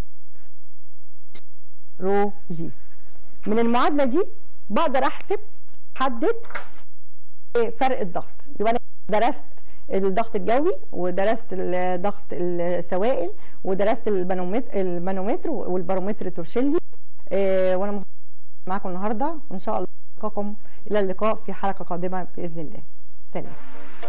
رو جي. من المعادله دي بقدر احسب احدد فرق الضغط. يبقى انا درست الضغط الجوي ودرست ضغط السوائل ودرست المانومتر المانومتر والبارومتر تورشيلي. آه وانا معاكم النهارده، وان شاء الله القاكم الى اللقاء في حلقه قادمه باذن الله. سلام.